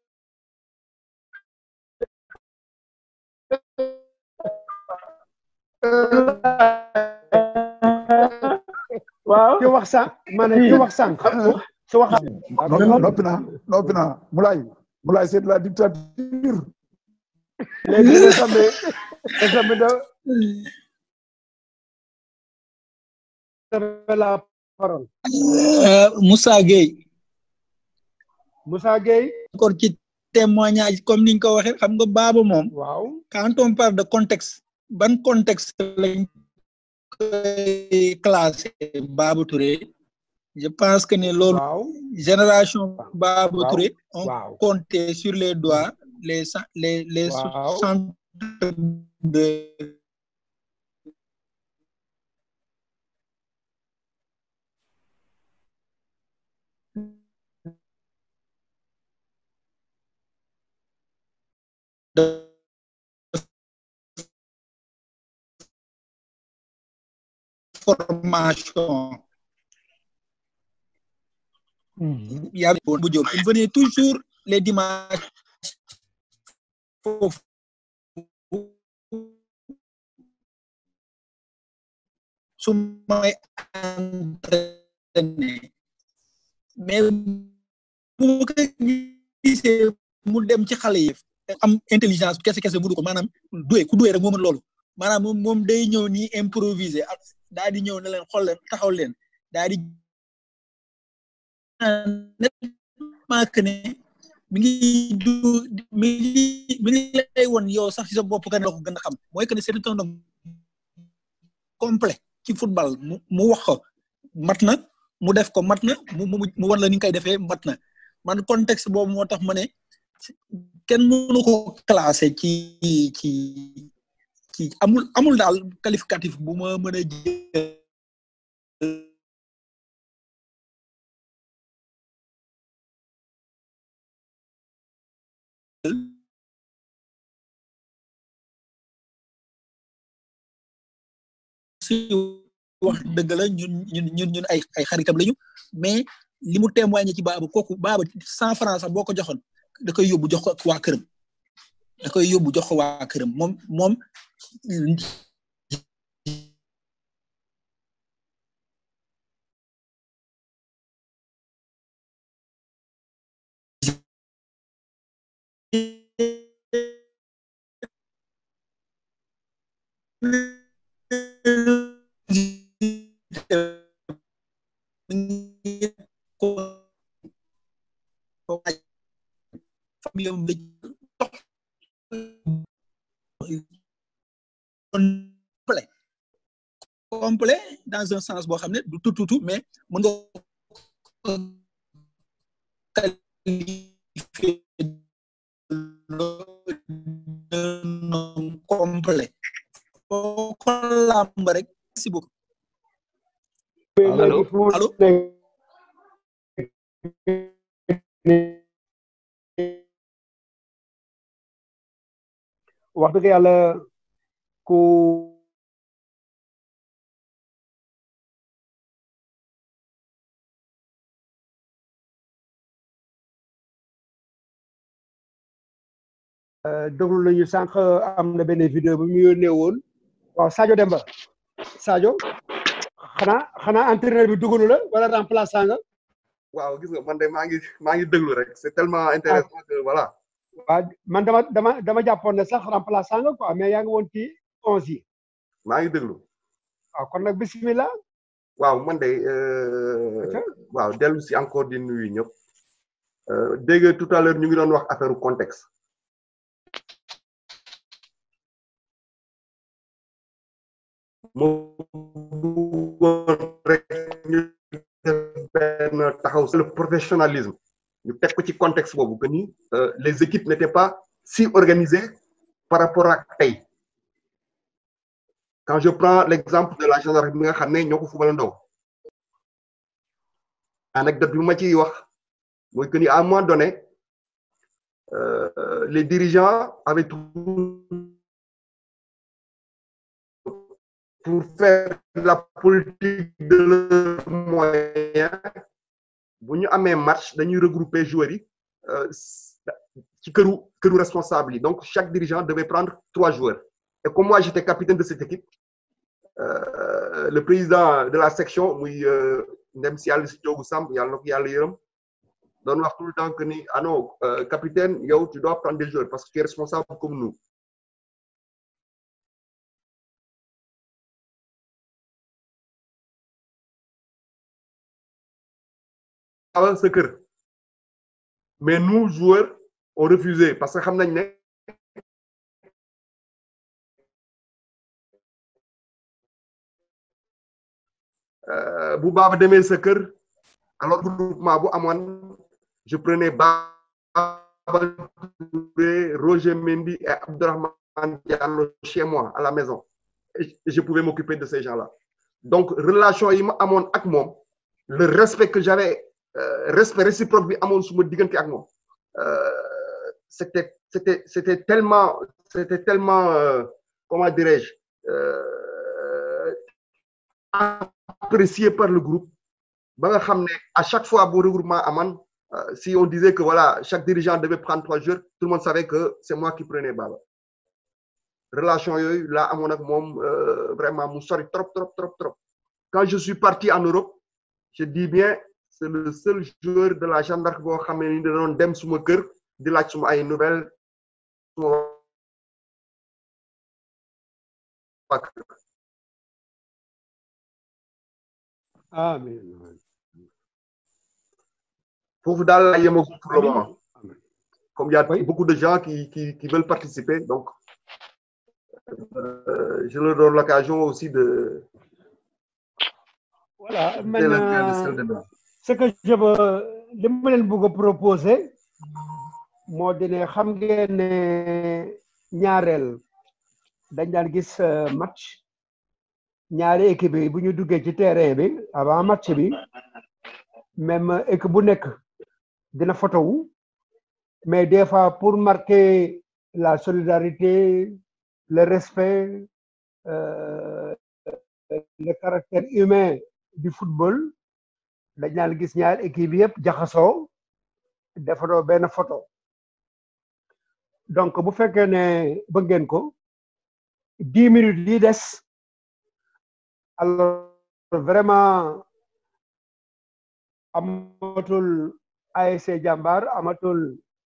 waaw ki wax sànq ma ne ki wax sànq su wax noppi naa noppi naa Moulay Moulay c'est de la dictature léegi résamé résamé de la parole Moussa Gueye Moussa Gueye encore ci témoignage comme ni nga ko waxee xam nga Baba moom waaw quand on parle de contexte ban contexte lañ koy classé Baba Touré je pense que ne loolu génération Baba Touré on comptait sur les doigts les les les centres de de formation. Il y avait il venait toujours les dimanches su may entraîné mais bu ko gisee mu dem ci xale yi am intelligence kese kese mënu ko maanaam duwe ku duwe rek moo mën loolu maanaam moom moom day ñëw nii improviser ak daal di ñëw ne leen xool leen taxaw leen daal di nettement que ne mi ngi du mi ngi mi ngi lay woon yow sax ci sa bopp ka ne la ko gën a xam mooy que ne c'est un homme complet ci football mu mu wax ko mat na mu def ko mat na mu mu mu wan la ni nga koy defee mat na man contexte boobu moo tax ma ne kenn mënu ko classé ci ci ci amul amul daal qualificatif bu ma mën a jël si wax dëgg la ñun ñun ñun ñun ay ay xaritam lañu mais li mu témoigné ci Baba kooku Baba cent francs sax boo ko joxoon da koy yóbbu jox ko waa këram da koy yóbbu jox ko waa këram moom moom famille am la complet complet dans un sens boo xam ne du tout tout tout mais mën nga ko qualifier d'un homme complet foo ko làmb rek. Merci beaucoup. Allô allô. wax dëgg yàlla ku déglu nañu sànq am na benn vidéo bu mu yónnee woon waaw Sadio Demba Sadio xanaa xanaa entraîneur bi dugalu la wala remplaçant nga. waaw gis nga man de maa ngi maa ngi déglu rek c'est tellement intéressant que voilà. waaw man dama dama dama jàppoon ne sax remplaçant nga quoi mais yaa ngi woon ci onze yi. maa ngi déglu. waaw kon nag bismillah. waaw man de waaw dellu si encore di nuyu ñëpp. dégg nga tout à l'heure ñu ngi doon wax affaire contexte. moo bëggoon rek ñu def benn taxaw c'est le professionnalisme ñu teg ko ci contexte boobu que ni les équipes n'étaient pas si organisées par rapport ak tey quand je prends l'exemple de la gendarmerie bi nga xam ne ñoo ko fubalandoo anecdote bi ma ciy wax mooy que ni à un moment donné euh, les dirigeants avaient tout pour faire la politique de leurs moyens bu ñu amee match dañuy regrouper joueurs yi ci këru këru responsable yi donc chaque dirigeant devait prendre trois joueurs et comme moi j'étais capitaine de cette équipe euh, le président de la section muy ndem si yàlla si joogu Samb yàlla na ko yàlla yërëm doon wax tout le temps que ni ah non euh, capitaine yow tu dois prendre des joueurs parce que tu es responsable comme nous. ce cœur. Mais nous, joueurs, on refusé parce que xam nañ ne bu Baba demee sa kër alors groupement bu amoon je prenais Baba Touré, Roger Mendy et Abdourahmane Diallo chez moi à la maison et je pouvais m'occuper de ces gens-là. Donc relation yi ma amoon ak moom le respect que j'avais Euh, respect réciproque bi amoon suma diggante ak moom euh, c'était c'était c'était tellement c'était tellement euh, comment dirais-je euh, apprécié par le groupe ba nga xam ne à chaque fois bu regroupement aman si on disait que voilà chaque dirigeant devait prendre trois joueurs tout le monde savait que c'est moi qui prenais Baba relation yooyu laa amoon ak moom vraiment mu sori trop trop trop trop quand je suis parti en Europe je dis bien c'est le seul joueur de la gendarmerie boo xam ne ni da doon dem suma kër di laaj suma ay nouvelles suma amiin foofu daal la yemagum pour le moment comme il y a beaucoup de gens qui qui qui veulent participer donc euh, je leur donne l'occasion aussi de voilà maintenant ce que je veux li ma leen bëgg a proposer moo di ne xam ngeen ne ñaareel dañ daan gis match ñaari équipe yi bu ñu duggee ci terrain bi avant match bi même équipe bu nekk dina photo wu mais des fois pour marquer la solidarité le respect euh, le caractère humain du football dañ naan gis ñaar équipe yëpp jaxasoo defandoo benn photo donc bu fekkee ne bëgg ngeen ko dix minutes yi des alors vraiment amatul A S C Jambar amatul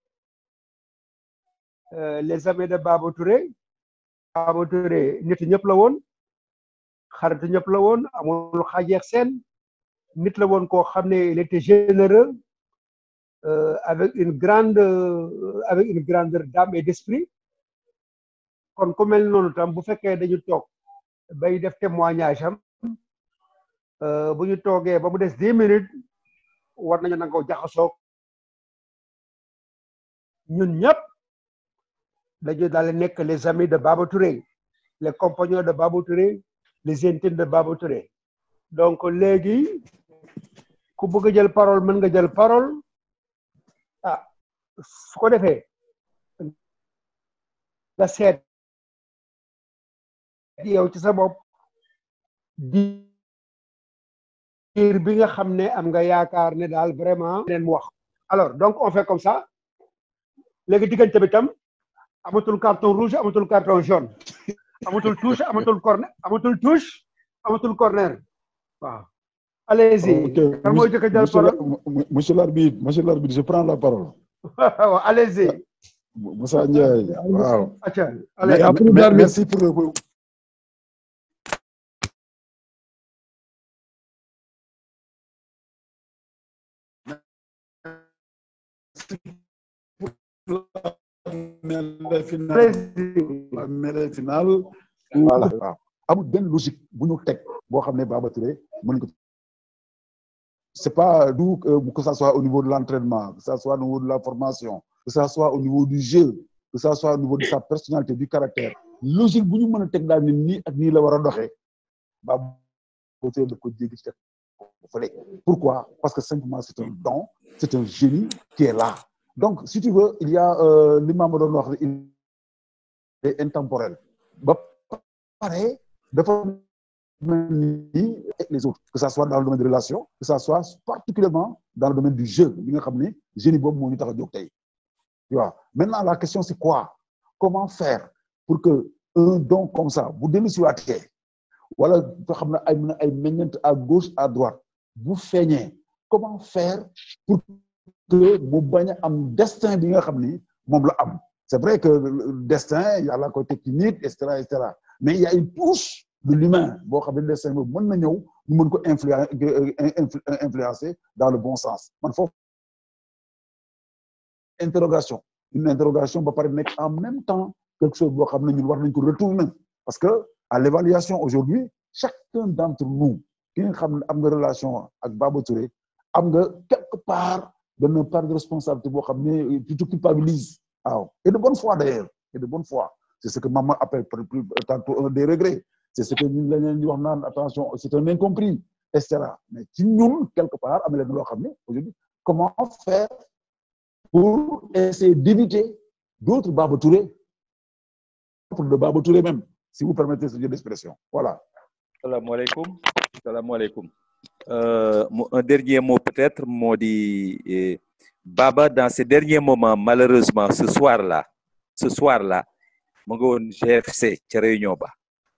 les amis de Baba Touré Baba Touré nit ñëpp la woon xaritu ñëpp la woon amul xaajeex seen nit la woon koo xam ne il était généreux euh, avec une grande euh, avec une grandeur d'âme et d'esprit kon ku mel noonu tam bu fekkee dañu toog bay def témoignage am bu ñu toogee ba mu des dix minutes war nañu nangoo jaxasoo ñun ñëpp dañu daal nekk les amis de Baba Touré les compagnons de Baba Touré les intimes de Baba Touré donc léegi ku bëgg a jël parole mën nga jël parole ah su ko defee nga seet yow ci sa bopp diir bi nga xam ne am nga yaakaar ne daal vraiment leen mu wax alors donc on fait comme ça léegi diggante bi tam amatul carton rouge amatul carton jaune amatul touche amatul corner amatul touche amatul corner waaw allez-y kan mooy jëkk a jël parole monsieur l'arbitre monsieur l'arbitre je prends la parole allez-y Moussa Ndiaye waaw acca merci pour le mêlée finale la mêlée finale voilà waaw amul benn logique bu ñu teg boo xam ne Baba Touré mën ko c'est pas du que ça soit au niveau de l'entraînement que ça soit au niveau de la formation que ça soit au niveau du jeu que ça soit au niveau de sa personnalité du caractère logique bu ñu mën a teg daal ni nii ak nii la war a doxee Baba Touré daf ko jéggi ci teg fële pourquoi parce que simplement c'est un don c'est un génie qui est là donc si tu veux il y a li Mamadou doon wax il est intemporel ba pare dafa mel ni les autres que ça soit dans le domaine des relations que ça soit particulièrement dans le domaine du jeu bi nga xam ne génie boobu moo ñu tax a jóg tey tu vois maintenant la question c'est quoi comment faire pour que un don comme ça bu dellu si waatee wala nga xam ne ay mën ay meññeent à gauche à droite bu feeñee comment faire pour que mu bañ a am destin bi nga xam ni moom la am c'est vrai que le destin yàlla koy teg ci nit et cetera et cetera mais il y a une touche de l'humain boo xam ne destin boobu mën na ñëw ñu mën ko influencer influencer dans le bon sens man foofu interrogation une interrogation ba pare nekk en même temps quelque chose boo xam ne ñun war nañ ko retourner parce que à l'évaluation aujourd'hui chacun d'entre nous ki nga xam ne am nga relation ak Baba Touré am nga quelque part benn part de responsabilité boo xam ne tu te culpabilises waaw et de bonne foi d'ailleurs et de bonne foi c'est ce que maman appelle tantôt un des regrets c'est ce que ñun la leen di wax naan attention c'est un incompris et cetera mais ci ñun quelque part am na leen loo xam ne aujourd'hui comment faire pour essayer d'éviter d'autres Baba Touré pour de Baba Touré même si vous permettez ce jeu d'expression voilà. Salaamaaleykum salaamaaleykum euh, un dernier mot peut-être moo di eh, Baba dans ces derniers moments malheureusement ce soir-là ce soir-là mu nga woon G F C ca réunion ba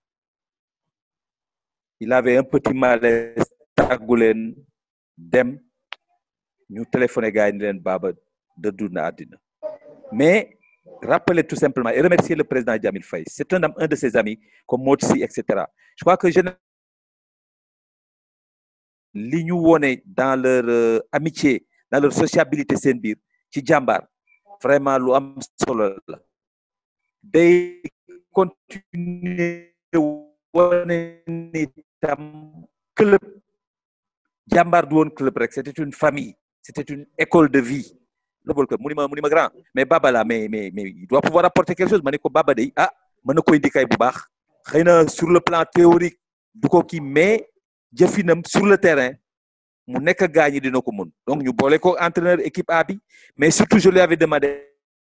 il avait un petit malaise tàggu leen dem ñu téléphoné gars yi ni leen Baba dëddu na àddina mais rappeler tout simplement et remercier le président Djamil Faye c'est un un de ses amis comme Motsi et cetera je crois que je li ñu wone dans leur euh, amitié dans leur sociabilité seen biir ci jàmbaar vraiment lu am solo la day continuer wone ni tam club jàmbaar du woon club rek c'était une famille c'était une école de vie loolu que mu ni ma mu ni ma grand mais Baba là mais mais mais il doit pouvoir apporter quelque chose ma ne ko Baba day ah mën na koy indikay bu baax xëy na sur le plan théorique du ko kii mais jëfinam sur le terrain mu nekk gaañi dina ko mun donc ñu boole ko entraîneur équipe A bi mais surtout je lui avais demandé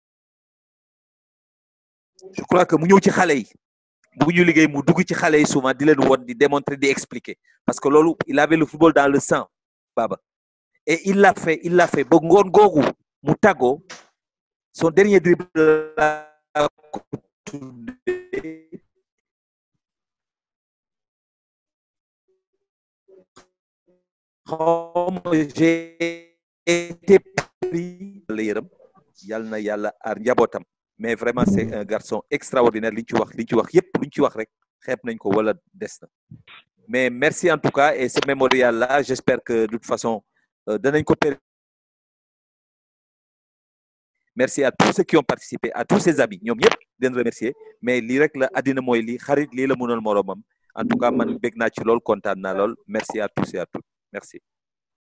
je crois que mu ñëw ci xale yi bu ñu liggéey mu dugg ci xale yi souvent di leen won di démontrer di expliquer parce que loolu il avait le football dans le sang Baba et il l'a fait il l'a fait ba ngoon googu mu tàggoo son dernier dribble de la j'ai été pris la yërëm yàlla na yàlla aar njabootam mais vraiment c'est un garçon extraordinaire li ñu ci wax li ñu ci wax yépp lu ñu ci wax rek xeeb nañ ko wala des na mais merci en tout cas et ce mémorial là j'espère que de toute façon danañ ko pér merci à tous ceux qui ont participé à tous ces amis ñoom ñëpp den remercier mais lii rek la àddina mooy lii xarit lii la mënoon moroomam en tout cas man bég naa ci lool kontaan naa lool merci à tous et à toutes merci